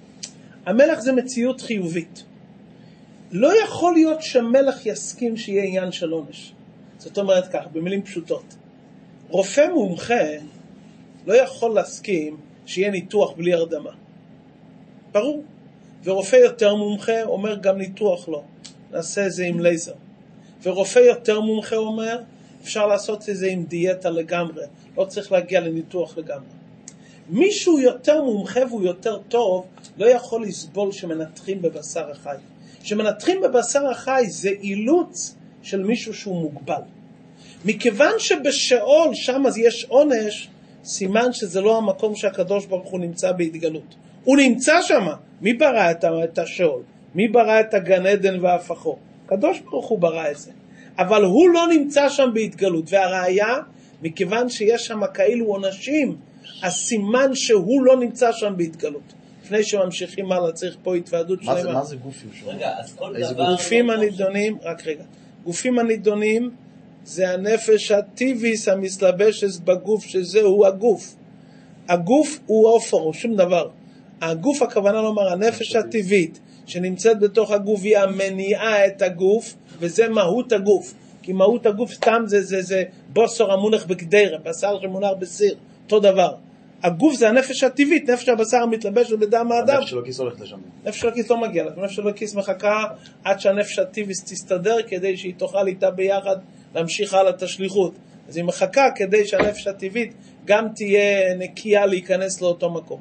המלך זה מציאות חיובית. לא יכול להיות שמלך יסכים שיהיה עניין של עונש. זאת אומרת כך, במילים פשוטות. רופא מומחה לא יכול להסכים שיהיה ניתוח בלי הרדמה. ברור. ורופא יותר מומחה אומר גם ניתוח לא. נעשה את זה עם לייזר. ורופא יותר מומחה אומר, אפשר לעשות את זה עם דיאטה לגמרי. לא צריך להגיע לניתוח לגמרי. מישהו יותר מומחה והוא יותר טוב, לא יכול לסבול שמנתחים בבשר החי. שמנתחים בבשר החי זה אילוץ של מישהו שהוא מוגבל. מכיוון שבשאול שם אז יש עונש, סימן שזה לא המקום שהקדוש ברוך הוא נמצא בהתגלות. הוא נמצא שם. מי ברא את השאול? מי ברא את הגן עדן והפכו? הקדוש ברוך הוא ברא את זה. אבל הוא לא נמצא שם בהתגלות. והראיה, מכיוון שיש שם כאלו עונשים, הסימן שהוא לא נמצא שם בהתגלות. לפני שממשיכים הלאה, צריך פה התוועדות שלמה. מה זה גופים? רגע, אז כל דבר... גופים הנידונים, רק רגע. גופים הנידונים זה הנפש הטבעית המסלבשת בגוף, שזהו הגוף. הגוף הוא אופרו, שום דבר. הגוף, הכוונה לומר, הנפש הטבעית שנמצאת בתוך הגוף היא המניעה את הגוף, וזה מהות הגוף. כי מהות הגוף סתם זה בוסר המונח בקדרה, בשר שמונח בסיר, אותו דבר. הגוף זה הנפש הטבעית, נפש הבשר המתלבשת בדם האדם. הנפש של הכיס הולכת לשם. נפש של הכיס לא מגיע לה, נפש של הכיס מחכה עד שהנפש הטבעית תסתדר כדי שהיא תוכל איתה ביחד להמשיך הלאה את השליחות. אז היא מחכה כדי שהנפש הטבעית גם תהיה נקייה להיכנס לאותו מקום.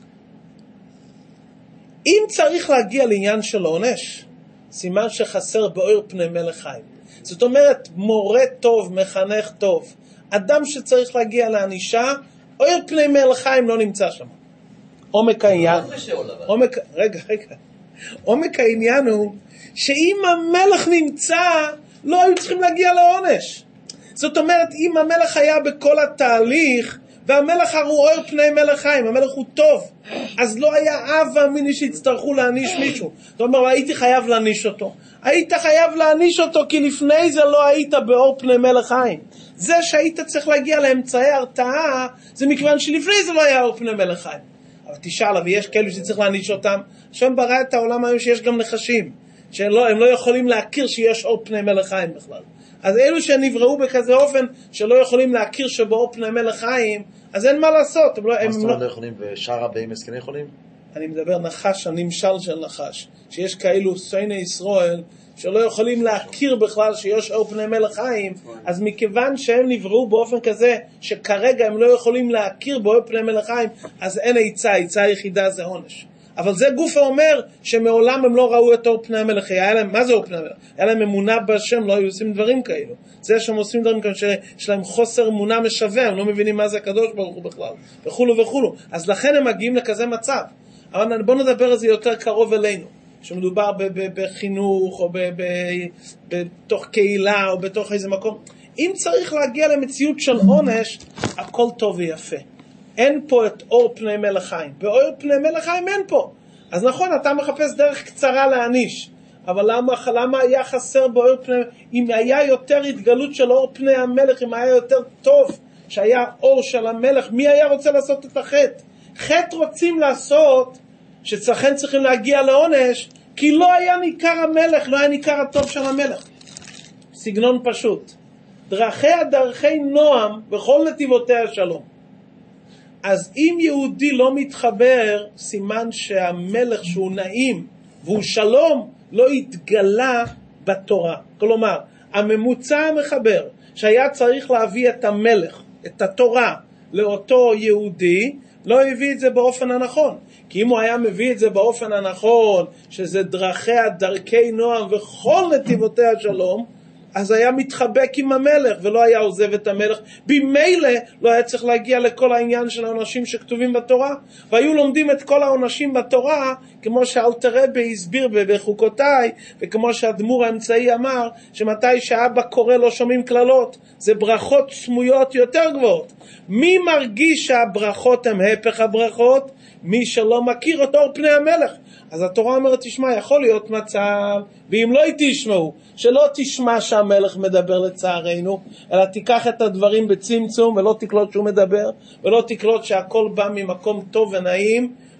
אם צריך להגיע לעניין של עונש, סימן שחסר באור פני מלך חיים. זאת אומרת, מורה טוב, מחנך טוב, אדם שצריך להגיע לענישה, אור פני מלך חיים לא נמצא שם. עומק העניין, עומק העניין הוא שאם המלך נמצא, לא היו צריכים להגיע לעונש. זאת אומרת, אם המלך היה בכל התהליך, והמלך הרואה פני מלך חיים, המלך הוא טוב, אז לא היה אב ואמיני שיצטרכו להעניש מישהו. זאת אומרת, הייתי חייב להעניש אותו. היית חייב להעניש אותו, כי לפני זה לא היית באור פני מלך חיים. זה שהיית צריך להגיע לאמצעי הרתעה, זה מכיוון שלפני זה לא היה אור פני מלך חיים. אבל תשאל, ויש כאלו שצריך להעניש אותם. השם ברא את העולם היום שיש גם נחשים, שהם לא יכולים להכיר שיש אור פני מלך חיים בכלל. אז אלו שנבראו בכזה אופן שלא יכולים להכיר שבאור פני מלך חיים, אז אין מה לעשות. מה זאת אומרת לא יכולים, ושאר הבאים כן יכולים? אני מדבר נחש, הנמשל של נחש, שיש כאלו שונאי ישראל שלא יכולים להכיר בכלל שיש אור פני מלך חיים, אז מכיוון שהם נבראו באופן כזה שכרגע הם לא יכולים להכיר באור פני מלך חיים, אז אין עצה היחידה זה עונש. אבל זה גוף אומר שמעולם הם לא ראו את אור פני המלך. היה להם, מה זה אור פני המלך? היה להם אמונה בשם, לא היו עושים דברים כאלו. זה שהם עושים דברים כאלו שיש להם חוסר אמונה משווה, הם לא מבינים מה זה הקדוש ברוך הוא בכלל, וכולו וכולו. אז לכן הם מגיעים לכזה מצב. אבל בואו נדבר על זה יותר קרוב אלינו, שמדובר בחינוך או בתוך קהילה או בתוך איזה מקום. אם צריך להגיע למציאות של עונש, הכל טוב ויפה. אין פה את אור פני מלך חיים. באור פני מלך חיים אין פה. אז נכון, אתה מחפש דרך קצרה להעניש. אבל למה היה חסר באור פני... אם היה יותר התגלות של אור פני המלך, אם היה יותר טוב שהיה אור של המלך, מי היה רוצה לעשות את החטא? חטא רוצים לעשות, שצריכים להגיע לעונש, כי לא היה ניכר המלך, לא היה ניכר הטוב של המלך. סגנון פשוט. דרכיה דרכי נועם, בכל נתיבותיה שלום. אז אם יהודי לא מתחבר, סימן שהמלך שהוא נעים והוא שלום לא התגלה בתורה. כלומר, הממוצע המחבר שהיה צריך להביא את המלך, את התורה, לאותו יהודי, לא הביא את זה באופן הנכון. כי אם הוא היה מביא את זה באופן הנכון, שזה דרכיה דרכי נועם וכל נתיבותיה שלום, אז היה מתחבק עם המלך ולא היה עוזב את המלך. במילא לא היה צריך להגיע לכל העניין של העונשים שכתובים בתורה, והיו לומדים את כל העונשים בתורה כמו שאלתר רבי הסביר בחוקותיי, וכמו שהאדמו"ר האמצעי אמר שמתי שאבא קורא לא שומעים כללות, זה ברכות סמויות יותר גבוהות. מי מרגיש שהברכות הם הפך הברכות? מי שלא מכיר את אור פני המלך. אז התורה אומרת, תשמע, יכול להיות מצב, ואם לא תשמעו, שלא תשמע שהמלך מדבר לצערנו, אלא תיקח את הדברים בצמצום, ולא תקלוט שהוא מדבר, ולא תקלוט שהכל בא ממקום טוב ונעים,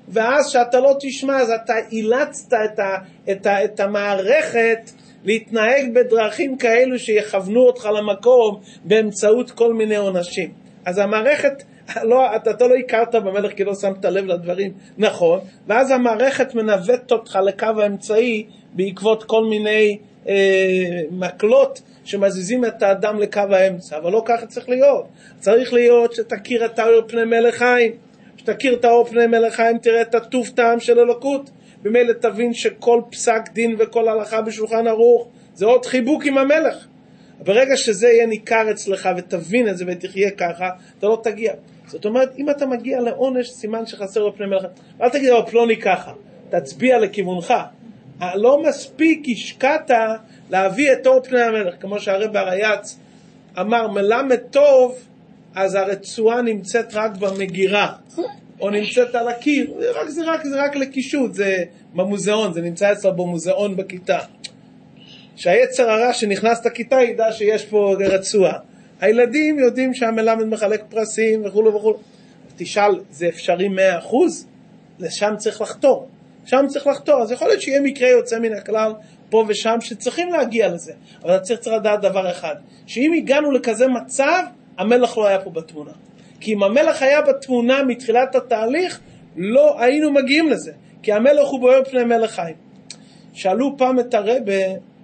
ואז שאתה לא תשמע, אז אתה אילצת את המערכת להתנהג בדרכים כאלו שיכוונו אותך למקום באמצעות כל מיני עונשים. אז המערכת, אתה לא הכרת במלך כי לא שמת לב לדברים, נכון, ואז המערכת מנווט אותך לקו האמצעי בעקבות כל מיני מקלות שמזיזים את האדם לקו האמצע, אבל לא ככה צריך להיות. צריך להיות שתכיר את האור פני מלך חיים. שתכיר את האור פני מלך חיים, תראה את הטוב טעם של אלוקות. במילא תבין שכל פסק דין וכל הלכה בשולחן ערוך זה עוד חיבוק עם המלך. ברגע שזה יהיה ניכר אצלך ותבין את זה ותחיה ככה, אתה לא תגיע. זאת אומרת, אם אתה מגיע לעונש, סימן שחסר בפני מלך. אל תגיד לו פלוני ככה, תצביע לכיוונך. לא מספיק השקעת להביא את אור פני המלך, כמו שהרב הרייץ אמר, מלמד טוב, אז הרצועה נמצאת רק במגירה, או נמצאת על הקיר, זה רק לקישוט, זה במוזיאון, זה נמצא אצלו במוזיאון בכיתה. שהיצר הרע שנכנס לכיתה ידע שיש פה רצועה. הילדים יודעים שהמלמד מחלק פרסים וכו' וכו'. תשאל, זה אפשרי 100%? לשם צריך לחתור. שם צריך לחתור. אז יכול להיות שיהיה מקרה יוצא מן הכלל פה ושם שצריכים להגיע לזה. אבל צריך לדעת דבר אחד, שאם הגענו לכזה מצב, המלך לא היה פה בתמונה. כי אם המלך היה בתמונה מתחילת התהליך, לא היינו מגיעים לזה. כי המלך הוא בוער פני מלך חיים. שאלו פעם את הרבי,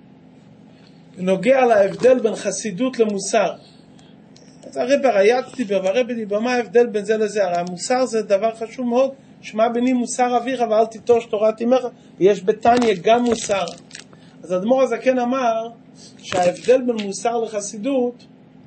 נוגע להבדל בין חסידות למוסר. אז הרבי הרייץ דיבר, והרבי דיבר, מה ההבדל בין זה לזה? הרי המוסר זה דבר חשוב מאוד, שמע בני מוסר אביך ואל תיטוש תורת אמך, ויש בתניא גם מוסר. אז אדמו"ר הזקן אמר שההבדל בין מוסר לחסידות,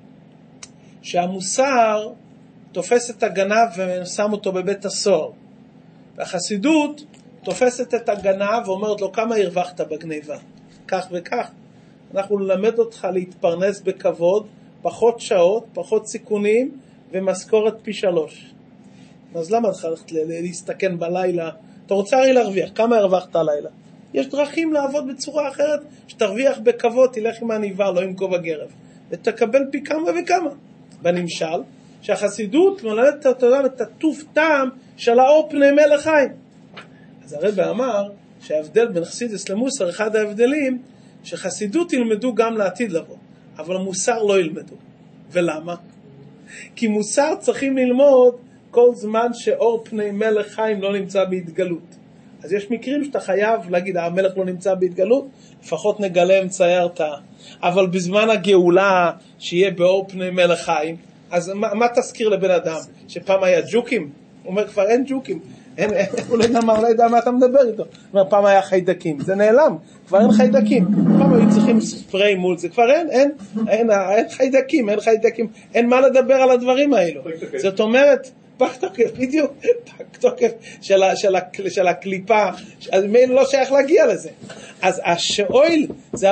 שהמוסר תופס את הגנב ושם אותו בבית הסוהר, והחסידות תופסת את הגנב ואומרת לו כמה הרווחת בגניבה, כך וכך. אנחנו נלמד אותך להתפרנס בכבוד, פחות שעות, פחות סיכונים ומשכורת פי 3. אז למה לך להסתכן בלילה? אתה רוצה הרי להרוויח, כמה הרווחת הלילה? יש דרכים לעבוד בצורה אחרת, שתרוויח בכבוד, תלך עם עניבה, לא עם כובע גרב, ותקבל פי כמה וכמה. בנמשל, שהחסידות מלמדת את הטוב טעם של האור פני מלך חיים. אז הרבי אמר שההבדל בין חסידות למוסר, אחד ההבדלים, שחסידות ילמדו גם לעתיד לבוא, אבל מוסר לא ילמדו. ולמה? כי מוסר צריכים ללמוד כל זמן שאור פני מלך חיים לא נמצא בהתגלות. אז יש מקרים שאתה חייב להגיד, המלך לא נמצא בהתגלות, לפחות נגלה אמצעי הרתעה. אבל בזמן הגאולה שיהיה באור פני מלך חיים, אז מה תזכיר לבן אדם? שפעם היה ג'וקים? הוא אומר, כבר אין ג'וקים. הוא לא יודע מה אתה מדבר איתו. הוא אומר, פעם היה חיידקים. זה נעלם, כבר אין חיידקים. פעם היו צריכים ספרי מול זה, כבר אין חיידקים, אין חיידקים. אין מה לדבר על הדברים האלו. זאת אומרת, פג תוקף, בדיוק, פג תוקף של הקליפה, אז מילא לא שייך להגיע לזה. אז השאול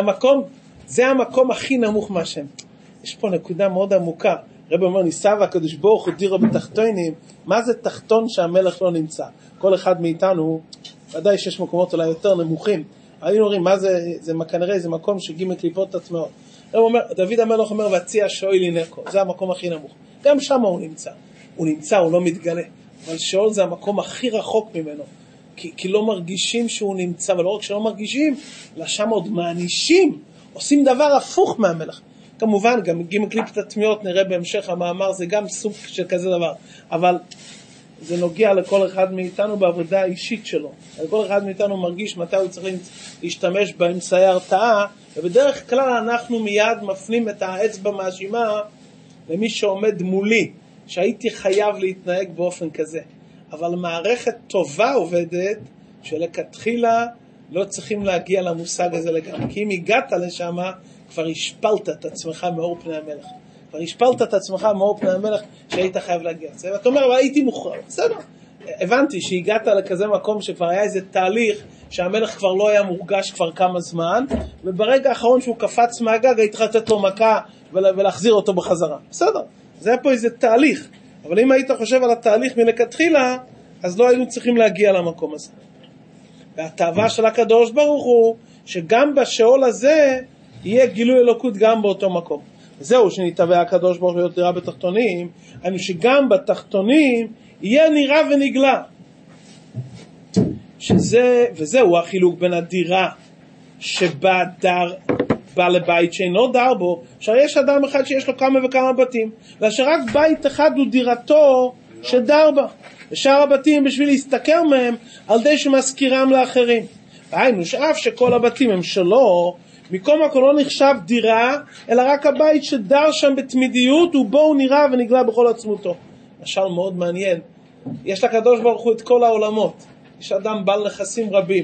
זה המקום הכי נמוך מהשם. יש פה נקודה מאוד עמוקה. רבי אומר, ניסה והקדוש ברוך הוא דירו בתחתונים. מה זה תחתון שהמלך לא נמצא? כל אחד מאיתנו, ודאי שיש מקומות אולי יותר נמוכים. היינו אומרים, מה זה? כנראה זה מקום שגימל קליפות עצמאות. רבי אומר, דוד המלך אומר, והציע שאול ינקו. זה המקום הכי נמוך. גם שם הוא נמצא. הוא לא מתגלה. אבל שאול זה המקום הכי רחוק ממנו. כי לא מרגישים שהוא נמצא, ולא רק שלא מרגישים, אלא שם עוד מענישים. עושים דבר הפוך מהמלך. כמובן, גם גימל קליפות עצמיות, נראה בהמשך המאמר, זה גם סוג של כזה דבר. אבל זה נוגע לכל אחד מאיתנו בעבודה האישית שלו. כל אחד מאיתנו מרגיש מתי הוא צריך להשתמש באמצעי הרתעה, ובדרך כלל אנחנו מיד מפנים את האצבע מאשימה למי שעומד מולי, שהייתי חייב להתנהג באופן כזה. אבל מערכת טובה עובדת, שלכתחילה לא צריכים להגיע למושג הזה לגמרי. כי אם הגעת לשם, כבר השפלת את עצמך מאור פני המלך. כבר השפלת את עצמך מאור פני המלך שהיית חייב להגיע. ואתה אומר, אבל הייתי מוכרח. בסדר. הבנתי שהגעת לכזה מקום שכבר היה איזה תהליך שהמלך כבר לא היה מורגש כבר כמה זמן, וברגע האחרון שהוא קפץ מהגג, היית לתת לו מכה ולהחזיר אותו בחזרה. בסדר. זה היה פה איזה תהליך. אבל אם היית חושב על התהליך מלכתחילה, אז לא היינו צריכים להגיע למקום הזה. והתאווה של הקדוש ברוך הוא, שגם בשאול הזה יהיה גילוי אלוקות גם באותו מקום. וזהו שנתאווה הקדוש ברוך הוא להיות נראה בתחתונים, שגם בתחתונים יהיה נראה ונגלה. וזהו החילוק בין הדירה שבא לבית שאינו דר בו. יש אדם אחד שיש לו כמה וכמה בתים, ושרק בית אחד הוא דירתו שדר בה, ושאר הבתים בשביל להסתכל מהם על די שמזכירם לאחרים. היינו שאף שכל הבתים הם שלו, מכל מקום לא נחשב דירה, אלא רק הבית שדר שם בתמידיות, ובו הוא נראה ונגלה בכל עצמותו. משל מאוד מעניין, יש לקדוש ברוך הוא את כל העולמות, יש אדם בעל נכסים רבים,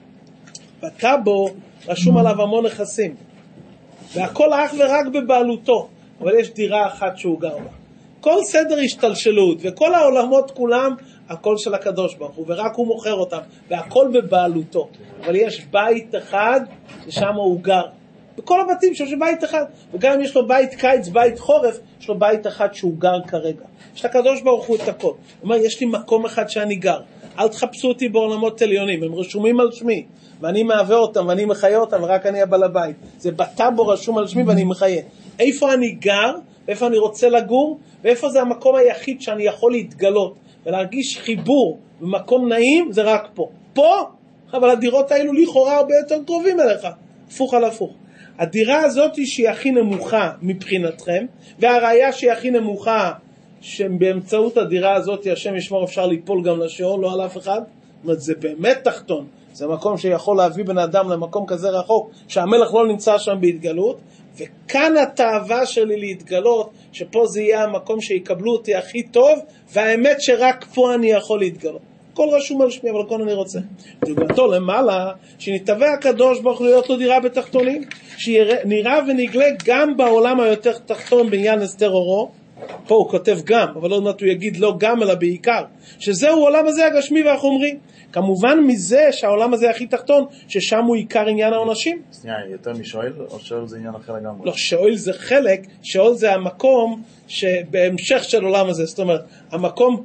בטאבו רשום עליו המון נכסים, והכל אך ורק בבעלותו, אבל יש דירה אחת שהוא גר בה. כל סדר השתלשלות וכל העולמות כולם, הכל של הקדוש ברוך הוא, ורק הוא מוכר אותם, והכל בבעלותו. אבל יש בית אחד ששם הוא גר. בכל הבתים שיש בית אחד, וגם אם יש לו בית קיץ, בית חורף, יש לו בית אחד שהוא גר כרגע. יש לקדוש ברוך הוא את הכל. הוא אומר, יש לי מקום אחד שאני גר. אל תחפשו אותי בעולמות עליונים, הם רשומים על שמי, ואני מהווה אותם ואני מחיה אותם, ורק אני הבעל הבית. זה בטאבו רשום על שמי ואני מחיה. איפה אני גר, ואיפה אני רוצה לגור, ואיפה זה המקום היחיד שאני יכול להתגלות, ולהרגיש חיבור במקום נעים, זה רק פה. פה, אבל הדירות האלו לכאורה הרבה יותר קרובים אליך. הפוך על הפוך. הדירה הזאת שהיא הכי נמוכה מבחינתכם, והראיה שהיא הכי נמוכה, שבאמצעות הדירה הזאת, השם ישמור, אפשר ליפול גם לשאול, לא על אף אחד. זאת אומרת, זה באמת תחתון. זה מקום שיכול להביא בן אדם למקום כזה רחוק, שהמלך לא נמצא שם בהתגלות, וכאן התאווה שלי להתגלות, שפה זה יהיה המקום שיקבלו אותי הכי טוב, והאמת שרק פה אני יכול להתגלות. הכל רשום על שמי, אבל הכל אני רוצה. דוגמתו למעלה, שנתווה הקדוש ברוך להיות לו דירה בתחתונים, שנראה ונגלה גם בעולם היותר תחתון בעניין אסתר אורו, פה הוא כותב גם, אבל לא מעט הוא יגיד לא גם אלא בעיקר, שזהו העולם הזה הגשמי והחומרי. כמובן מזה שהעולם הזה הכי תחתון, ששם הוא עיקר עניין העונשים. יותר משואל, או שואל זה עניין אחר לגמרי? לא, שואל זה חלק, שואל זה המקום שבהמשך של עולם הזה, זאת אומרת, המקום,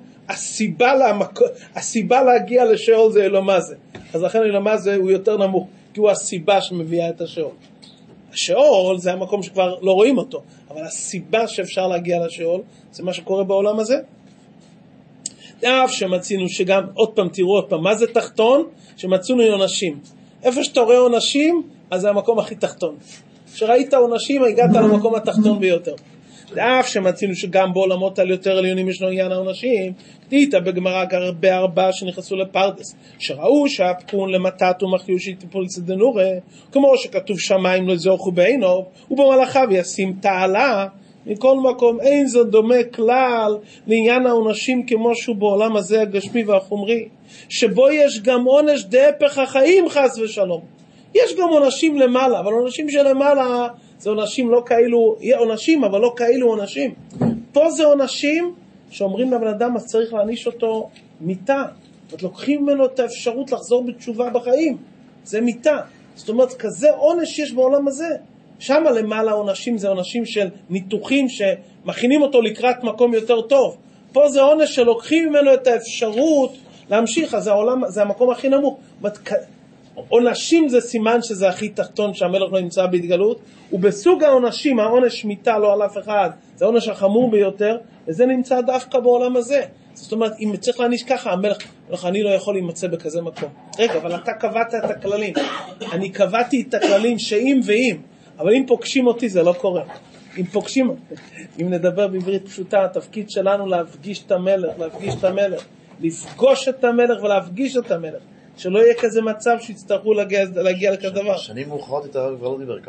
הסיבה להגיע לשאול זה אלומה זה. אז לכן אלומה זה הוא יותר נמוך, כי הוא הסיבה שמביאה את השאול. השאול זה המקום שכבר לא רואים אותו, אבל הסיבה שאפשר להגיע לשאול, זה מה שקורה בעולם הזה. אף שמצינו שגם, עוד פעם תראו עוד פעם, מה זה תחתון? שמצאנו עונשים. איפה שאתה רואה עונשים, אז זה המקום הכי תחתון. כשראית עונשים, הגעת למקום התחתון ביותר. אף שמצינו שגם בעולמות על יותר עליונים ישנו עניין העונשים, כתית בגמרא בארבע שנכנסו לפרדס, שראו שהפקון למתת ומחיושי טיפול צדנורה, כמו שכתוב שמיים לא זוכו בעינו, ובמלאכיו ישים תעלה. מכל מקום אין זה דומה כלל לעניין העונשים כמו שהוא בעולם הזה הגשמי והחומרי, שבו יש גם עונש דהפך החיים חס ושלום. יש גם עונשים למעלה, אבל עונשים שלמעלה זה עונשים לא כאלו, עונשים אבל לא כאלו עונשים. פה זה עונשים שאומרים לבן אדם אז צריך להעניש אותו מיתה, זאת לוקחים ממנו את האפשרות לחזור בתשובה בחיים, זה מיתה. זאת אומרת כזה עונש יש בעולם הזה. שם למעלה עונשים זה עונשים של ניתוחים שמכינים אותו לקראת מקום יותר טוב. פה זה עונש שלוקחים ממנו את האפשרות להמשיך, אז העולם, זה המקום הכי נמוך. עונשים זה סימן שזה הכי תחתון שהמלך לא נמצא בהתגלות, ובסוג העונשים, העונש מיתה לא על אף אחד, זה העונש החמור ביותר, וזה נמצא דווקא בעולם הזה. זאת אומרת, אם צריך להעניש ככה, המלך, אני לא יכול להימצא בכזה מקום. רגע, אבל אתה קבעת את הכללים. אני קבעתי את הכללים שאם ואם, אבל אם פוגשים אותי זה לא קורה. אם פוגשים אותי, אם נדבר בעברית פשוטה, התפקיד שלנו להפגיש את המלך, לפגוש את המלך ולהפגיש את המלך. שלא יהיה כזה מצב שיצטרכו להגיע לכזה דבר. שנים מאוחרות את הרב כבר לא דיבר ככה.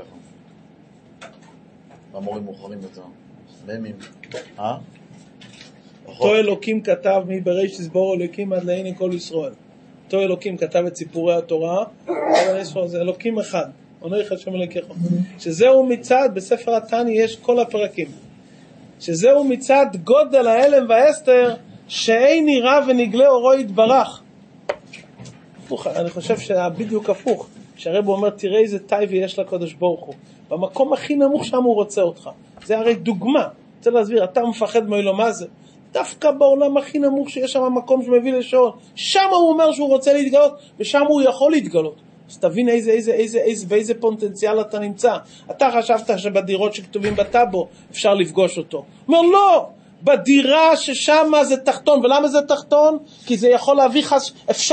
המורים מאוחרים יותר. ממים. אותו אלוקים כתב מבראשית ברא אלוקים עד לעין כל ישראל. אותו אלוקים כתב את סיפורי התורה, זה אלוקים אחד. עונה לך שם אלוקיך. שזהו מצד, בספר התניא יש כל הפרקים. שזהו מצד גודל ההלם והאסתר, שאין נראה ונגלה אורו יתברך. אני חושב שבדיוק הפוך, שהרב אומר תראה איזה טייבי יש לקדוש ברוך הוא, במקום הכי נמוך שם הוא רוצה אותך. זה הרי דוגמה, רוצה להסביר, אתה מפחד מאלוהים מה זה, דווקא בעולם הכי נמוך שיש שם מקום שמביא לשאול, שם הוא אומר שהוא רוצה להתגלות, ושם הוא יכול להתגלות. אז תבין באיזה פוטנציאל אתה נמצא. אתה חשבת שבדירות שכתובים בטאבו אפשר לפגוש אותו, אומר לא, בדירה ששם זה תחתון. ולמה זה תחתון? כי זה יכול להביא אפשרות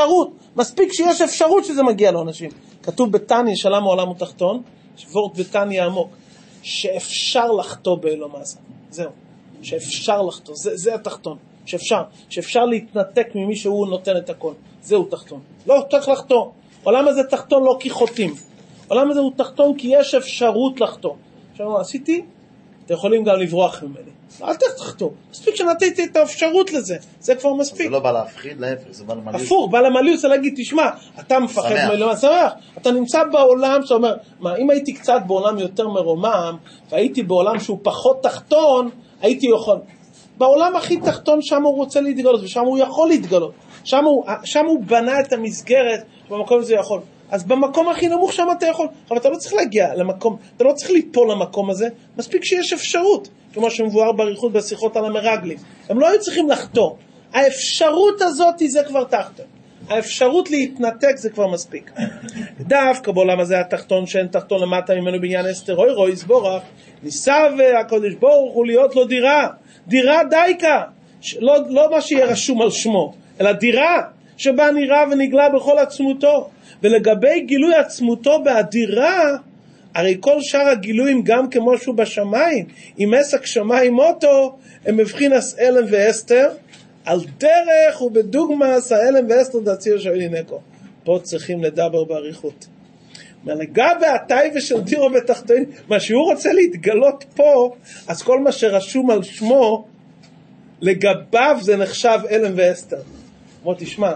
מספיק שיש אפשרות שזה מגיע לאנשים. כתוב בתניא שלם העולם הוא תחתון, שוורט בתניא עמוק, שאפשר לחטוא באלום הזה. זהו, שאפשר לחטוא, זה התחתון, שאפשר להתנתק ממי שהוא נותן את הכל. זהו תחתון. לא צריך לחטוא. עולם הזה תחתון לא כי חוטאים. עולם הזה הוא תחתון כי יש אפשרות לחטוא. עכשיו, עשיתי, אתם יכולים גם לברוח ממני. אל תחטוא. מספיק שנתתי את האפשרות לזה. זה כבר מספיק. זה לא בא להפחיד, להפך, זה בא למליוס. הפוך, בא למליוס, זה להגיד, תשמע, אתה מפחד מאלוהים, שמח. אתה נמצא בעולם שאומר, מה, אם הייתי קצת בעולם יותר מרומם, והייתי בעולם שהוא פחות תחתון, הייתי יכול. בעולם הכי תחתון, שם הוא רוצה להתגלות, ושם הוא יכול להתגלות. שם הוא בנה את המסגרת, במקום הזה יכול. אז במקום הכי נמוך שם אתה יכול. אבל אתה לא צריך להגיע למקום, אתה לא צריך ליפול למקום הזה, מספיק שיש אפשרות. כמו שמבואר באריכות בשיחות על המרגלים. הם לא היו צריכים לחטוא. האפשרות הזאת זה כבר תחתון. האפשרות להתנתק זה כבר מספיק. דווקא בעולם הזה התחתון שאין תחתון למטה ממנו בעניין אסתר אוירו יסבורך, ניסה והקדוש ברוך הוא להיות לו דירה דייקה, לא מה שיהיה רשום על שמו, אלא דירה שבה נראה ונגלה בכל עצמותו. ולגבי גילוי עצמותו באדירה, הרי כל שאר הגילויים גם כמו שהוא בשמיים, עם עסק שמיים מוטו, הם מבחינס אלם ואסתר, על דרך ובדוגמס האלם ואסתר דציר שאולינקו. פה צריכים לדבר בעריכות. לגבי הטייבה של דירו בתחתונים, מה שהוא רוצה להתגלות פה, אז כל מה שרשום על לגביו זה נחשב אלם ואסתר. בוא תשמע,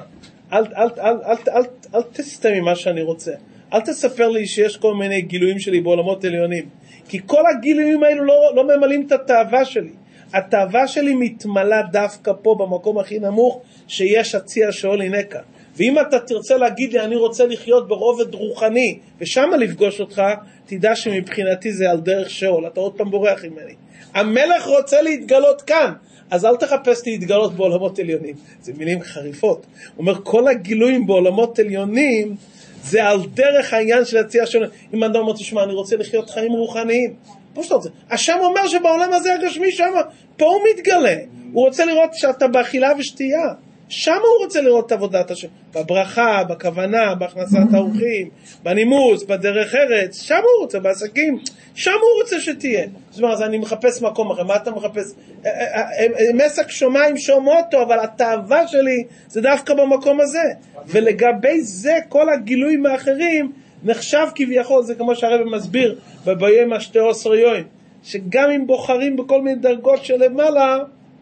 אל תסתם ממה שאני רוצה. אל תספר לי שיש כל מיני גילויים שלי בעולמות עליונים. כי כל הגילויים האלו לא ממלאים את התאווה שלי. התאווה שלי מתמלא דווקא פה במקום הכי נמוך שיש הציע שאול הינקה. ואם אתה תרצה להגיד לי אני רוצה לחיות ברובד רוחני ושם לפגוש אותך, תדע שמבחינתי זה על דרך שאול. אתה עוד פעם בורח ממני. המלך רוצה להתגלות כאן. אז אל תחפש להתגלות בעולמות עליונים. זה מילים חריפות. הוא אומר כל הגילויים בעולמות עליונים זה על דרך העניין של הציע שאול. אם אדם אומר תשמע אני רוצה לחיות חיים רוחניים. השם אומר שבעולם הזה הגשמי שם, פה הוא מתגלה. הוא רוצה לראות שאתה באכילה ושתייה. שם הוא רוצה לראות את עבודת השם. בברכה, בכוונה, בהכנסת האורחים, בנימוס, בדרך ארץ. שם הוא רוצה, בעסקים. שם הוא רוצה שתהיה. זאת אומרת, אז אני מחפש מקום אחר. מה אתה מחפש? מסק שומיים שומעותו, אבל התאווה שלי זה דווקא במקום הזה. ולגבי זה, כל הגילויים האחרים, נחשב כביכול, זה כמו שהרב מסביר, בביום השתי עשר יום, שגם אם בוחרים בכל מיני דרגות של למעלה,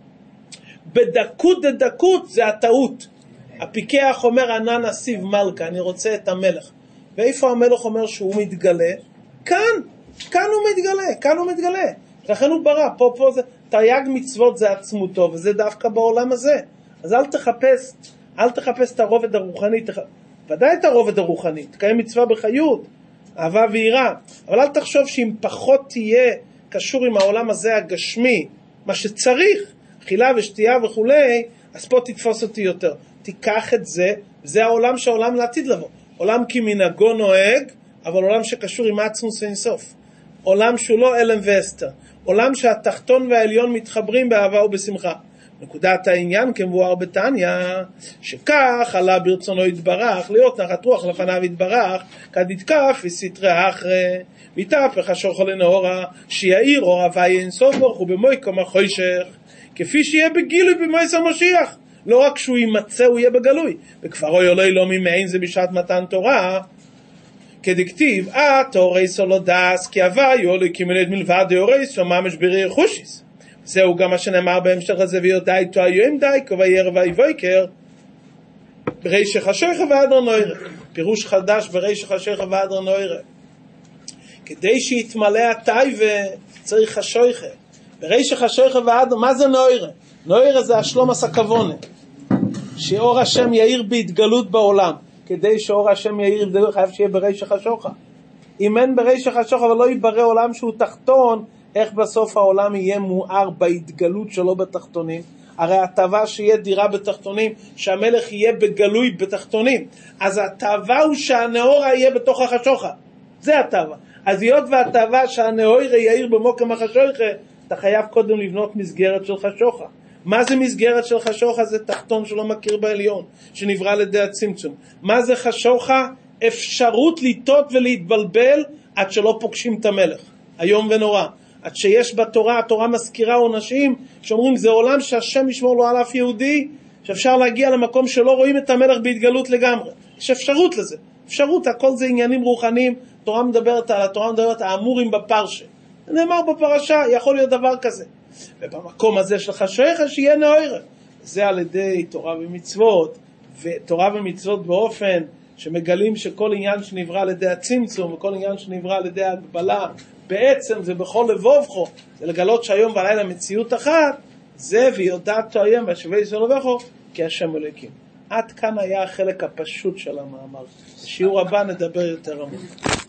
בדקות זה הטעות. הפיקח אומר, ענה נסיב מלכה, אני רוצה את המלך. ואיפה המלך אומר שהוא מתגלה? כאן הוא מתגלה. לכן הוא ברא, פה זה, תרי"ג מצוות זה עצמותו, וזה דווקא בעולם הזה. אז אל תחפש את הרובד הרוחני, ודאי את הרובד הרוחני, תקיים מצווה בחיות, אהבה ויראה, אבל אל תחשוב שאם פחות תהיה קשור עם העולם הזה הגשמי, מה שצריך, אכילה ושתייה וכולי, אז פה תתפוס אותי יותר. תיקח את זה, זה העולם שהעולם לעתיד לבוא. עולם כמנהגו נוהג, אבל עולם שקשור עם עצמוס ואינסוף. עולם שהוא לא אלם ואסתר. עולם שהתחתון והעליון מתחברים באהבה ובשמחה. נקודת העניין כמבואר בתניא, שכך עלה ברצונו יתברך, להיות נחת רוח לפניו יתברך, כד יתקף וסתרי אחרי, ויתהפך השור לנאורה, שיעיר אור הוויה אינסוף ברוך הוא במוי כמה חושך, כפי שיהיה בגילוי במועד המשיח. לא רק שהוא יימצא, הוא יהיה בגלוי. וכפרו יולי לא ממעין זה בשעת מתן תורה, כדכתיב, תאורייסו לא דס, כי הווה יולי כמילד מלבד דאורייסו ממש בריר חושיס. זהו גם מה שנאמר בהמשך הזה, ויודעי תו היום די, כבייר ויבויקר, בריש חשויכה ואדר נוירה. פירוש חדש בריש חשויכה ואדר נוירה. כדי שיתמלא הטייבה, צריך חשויכה. בריש חשויכה ואדר, מה זה נוירה? נוירה זה השלום הסכבונה. שאור השם יאיר בהתגלות בעולם. כדי שאור השם יאיר בהתגלות, חייב שיהיה בריש חשויכה. אם אין בריש חשויכה ולא יברא עולם שהוא תחתון, איך בסוף העולם יהיה מואר בהתגלות שלו בתחתונים? הרי הטבע שיהיה דירה בתחתונים, שהמלך יהיה בגלוי בתחתונים. אז הטבע הוא שהנאורה יהיה בתוך החשוכה. זה הטבע. אז היות והטבע שהנאורה יאיר במוקם החשוכה, אתה חייב קודם לבנות מסגרת של חשוכה. מה זה מסגרת של חשוכה? זה תחתון שלא מכיר בעליון, שנברא על ידי הצמצום. מה זה חשוכה? אפשרות לטעות ולהתבלבל עד שלא פוגשים את המלך. היום ונורא. עד שיש בתורה, התורה מזכירה עונשים שאומרים זה עולם שהשם ישמור לו על אף יהודי, שאפשר להגיע למקום שלא רואים את המלך בהתגלות לגמרי. יש אפשרות לזה. אפשרות, הכל זה עניינים רוחניים. התורה מדברת על האמורים בפרשה. נאמר בפרשה, יכול להיות דבר כזה. ובמקום הזה של חשוכה שיהיה נאור. זה על ידי תורה ומצוות, ותורה ומצוות באופן שמגלים שכל עניין שנברא על ידי הצמצום, וכל עניין שנברא על ידי ההגבלה, בעצם זה בכל לבובכו, זה לגלות שהיום והלילה מציאות אחת, זה ויודעת היום והשווה ישראל לבובכו, כי השם אלוקים. עד כאן היה החלק הפשוט של המאמר. בשיעור הבא נדבר יותר עמוק.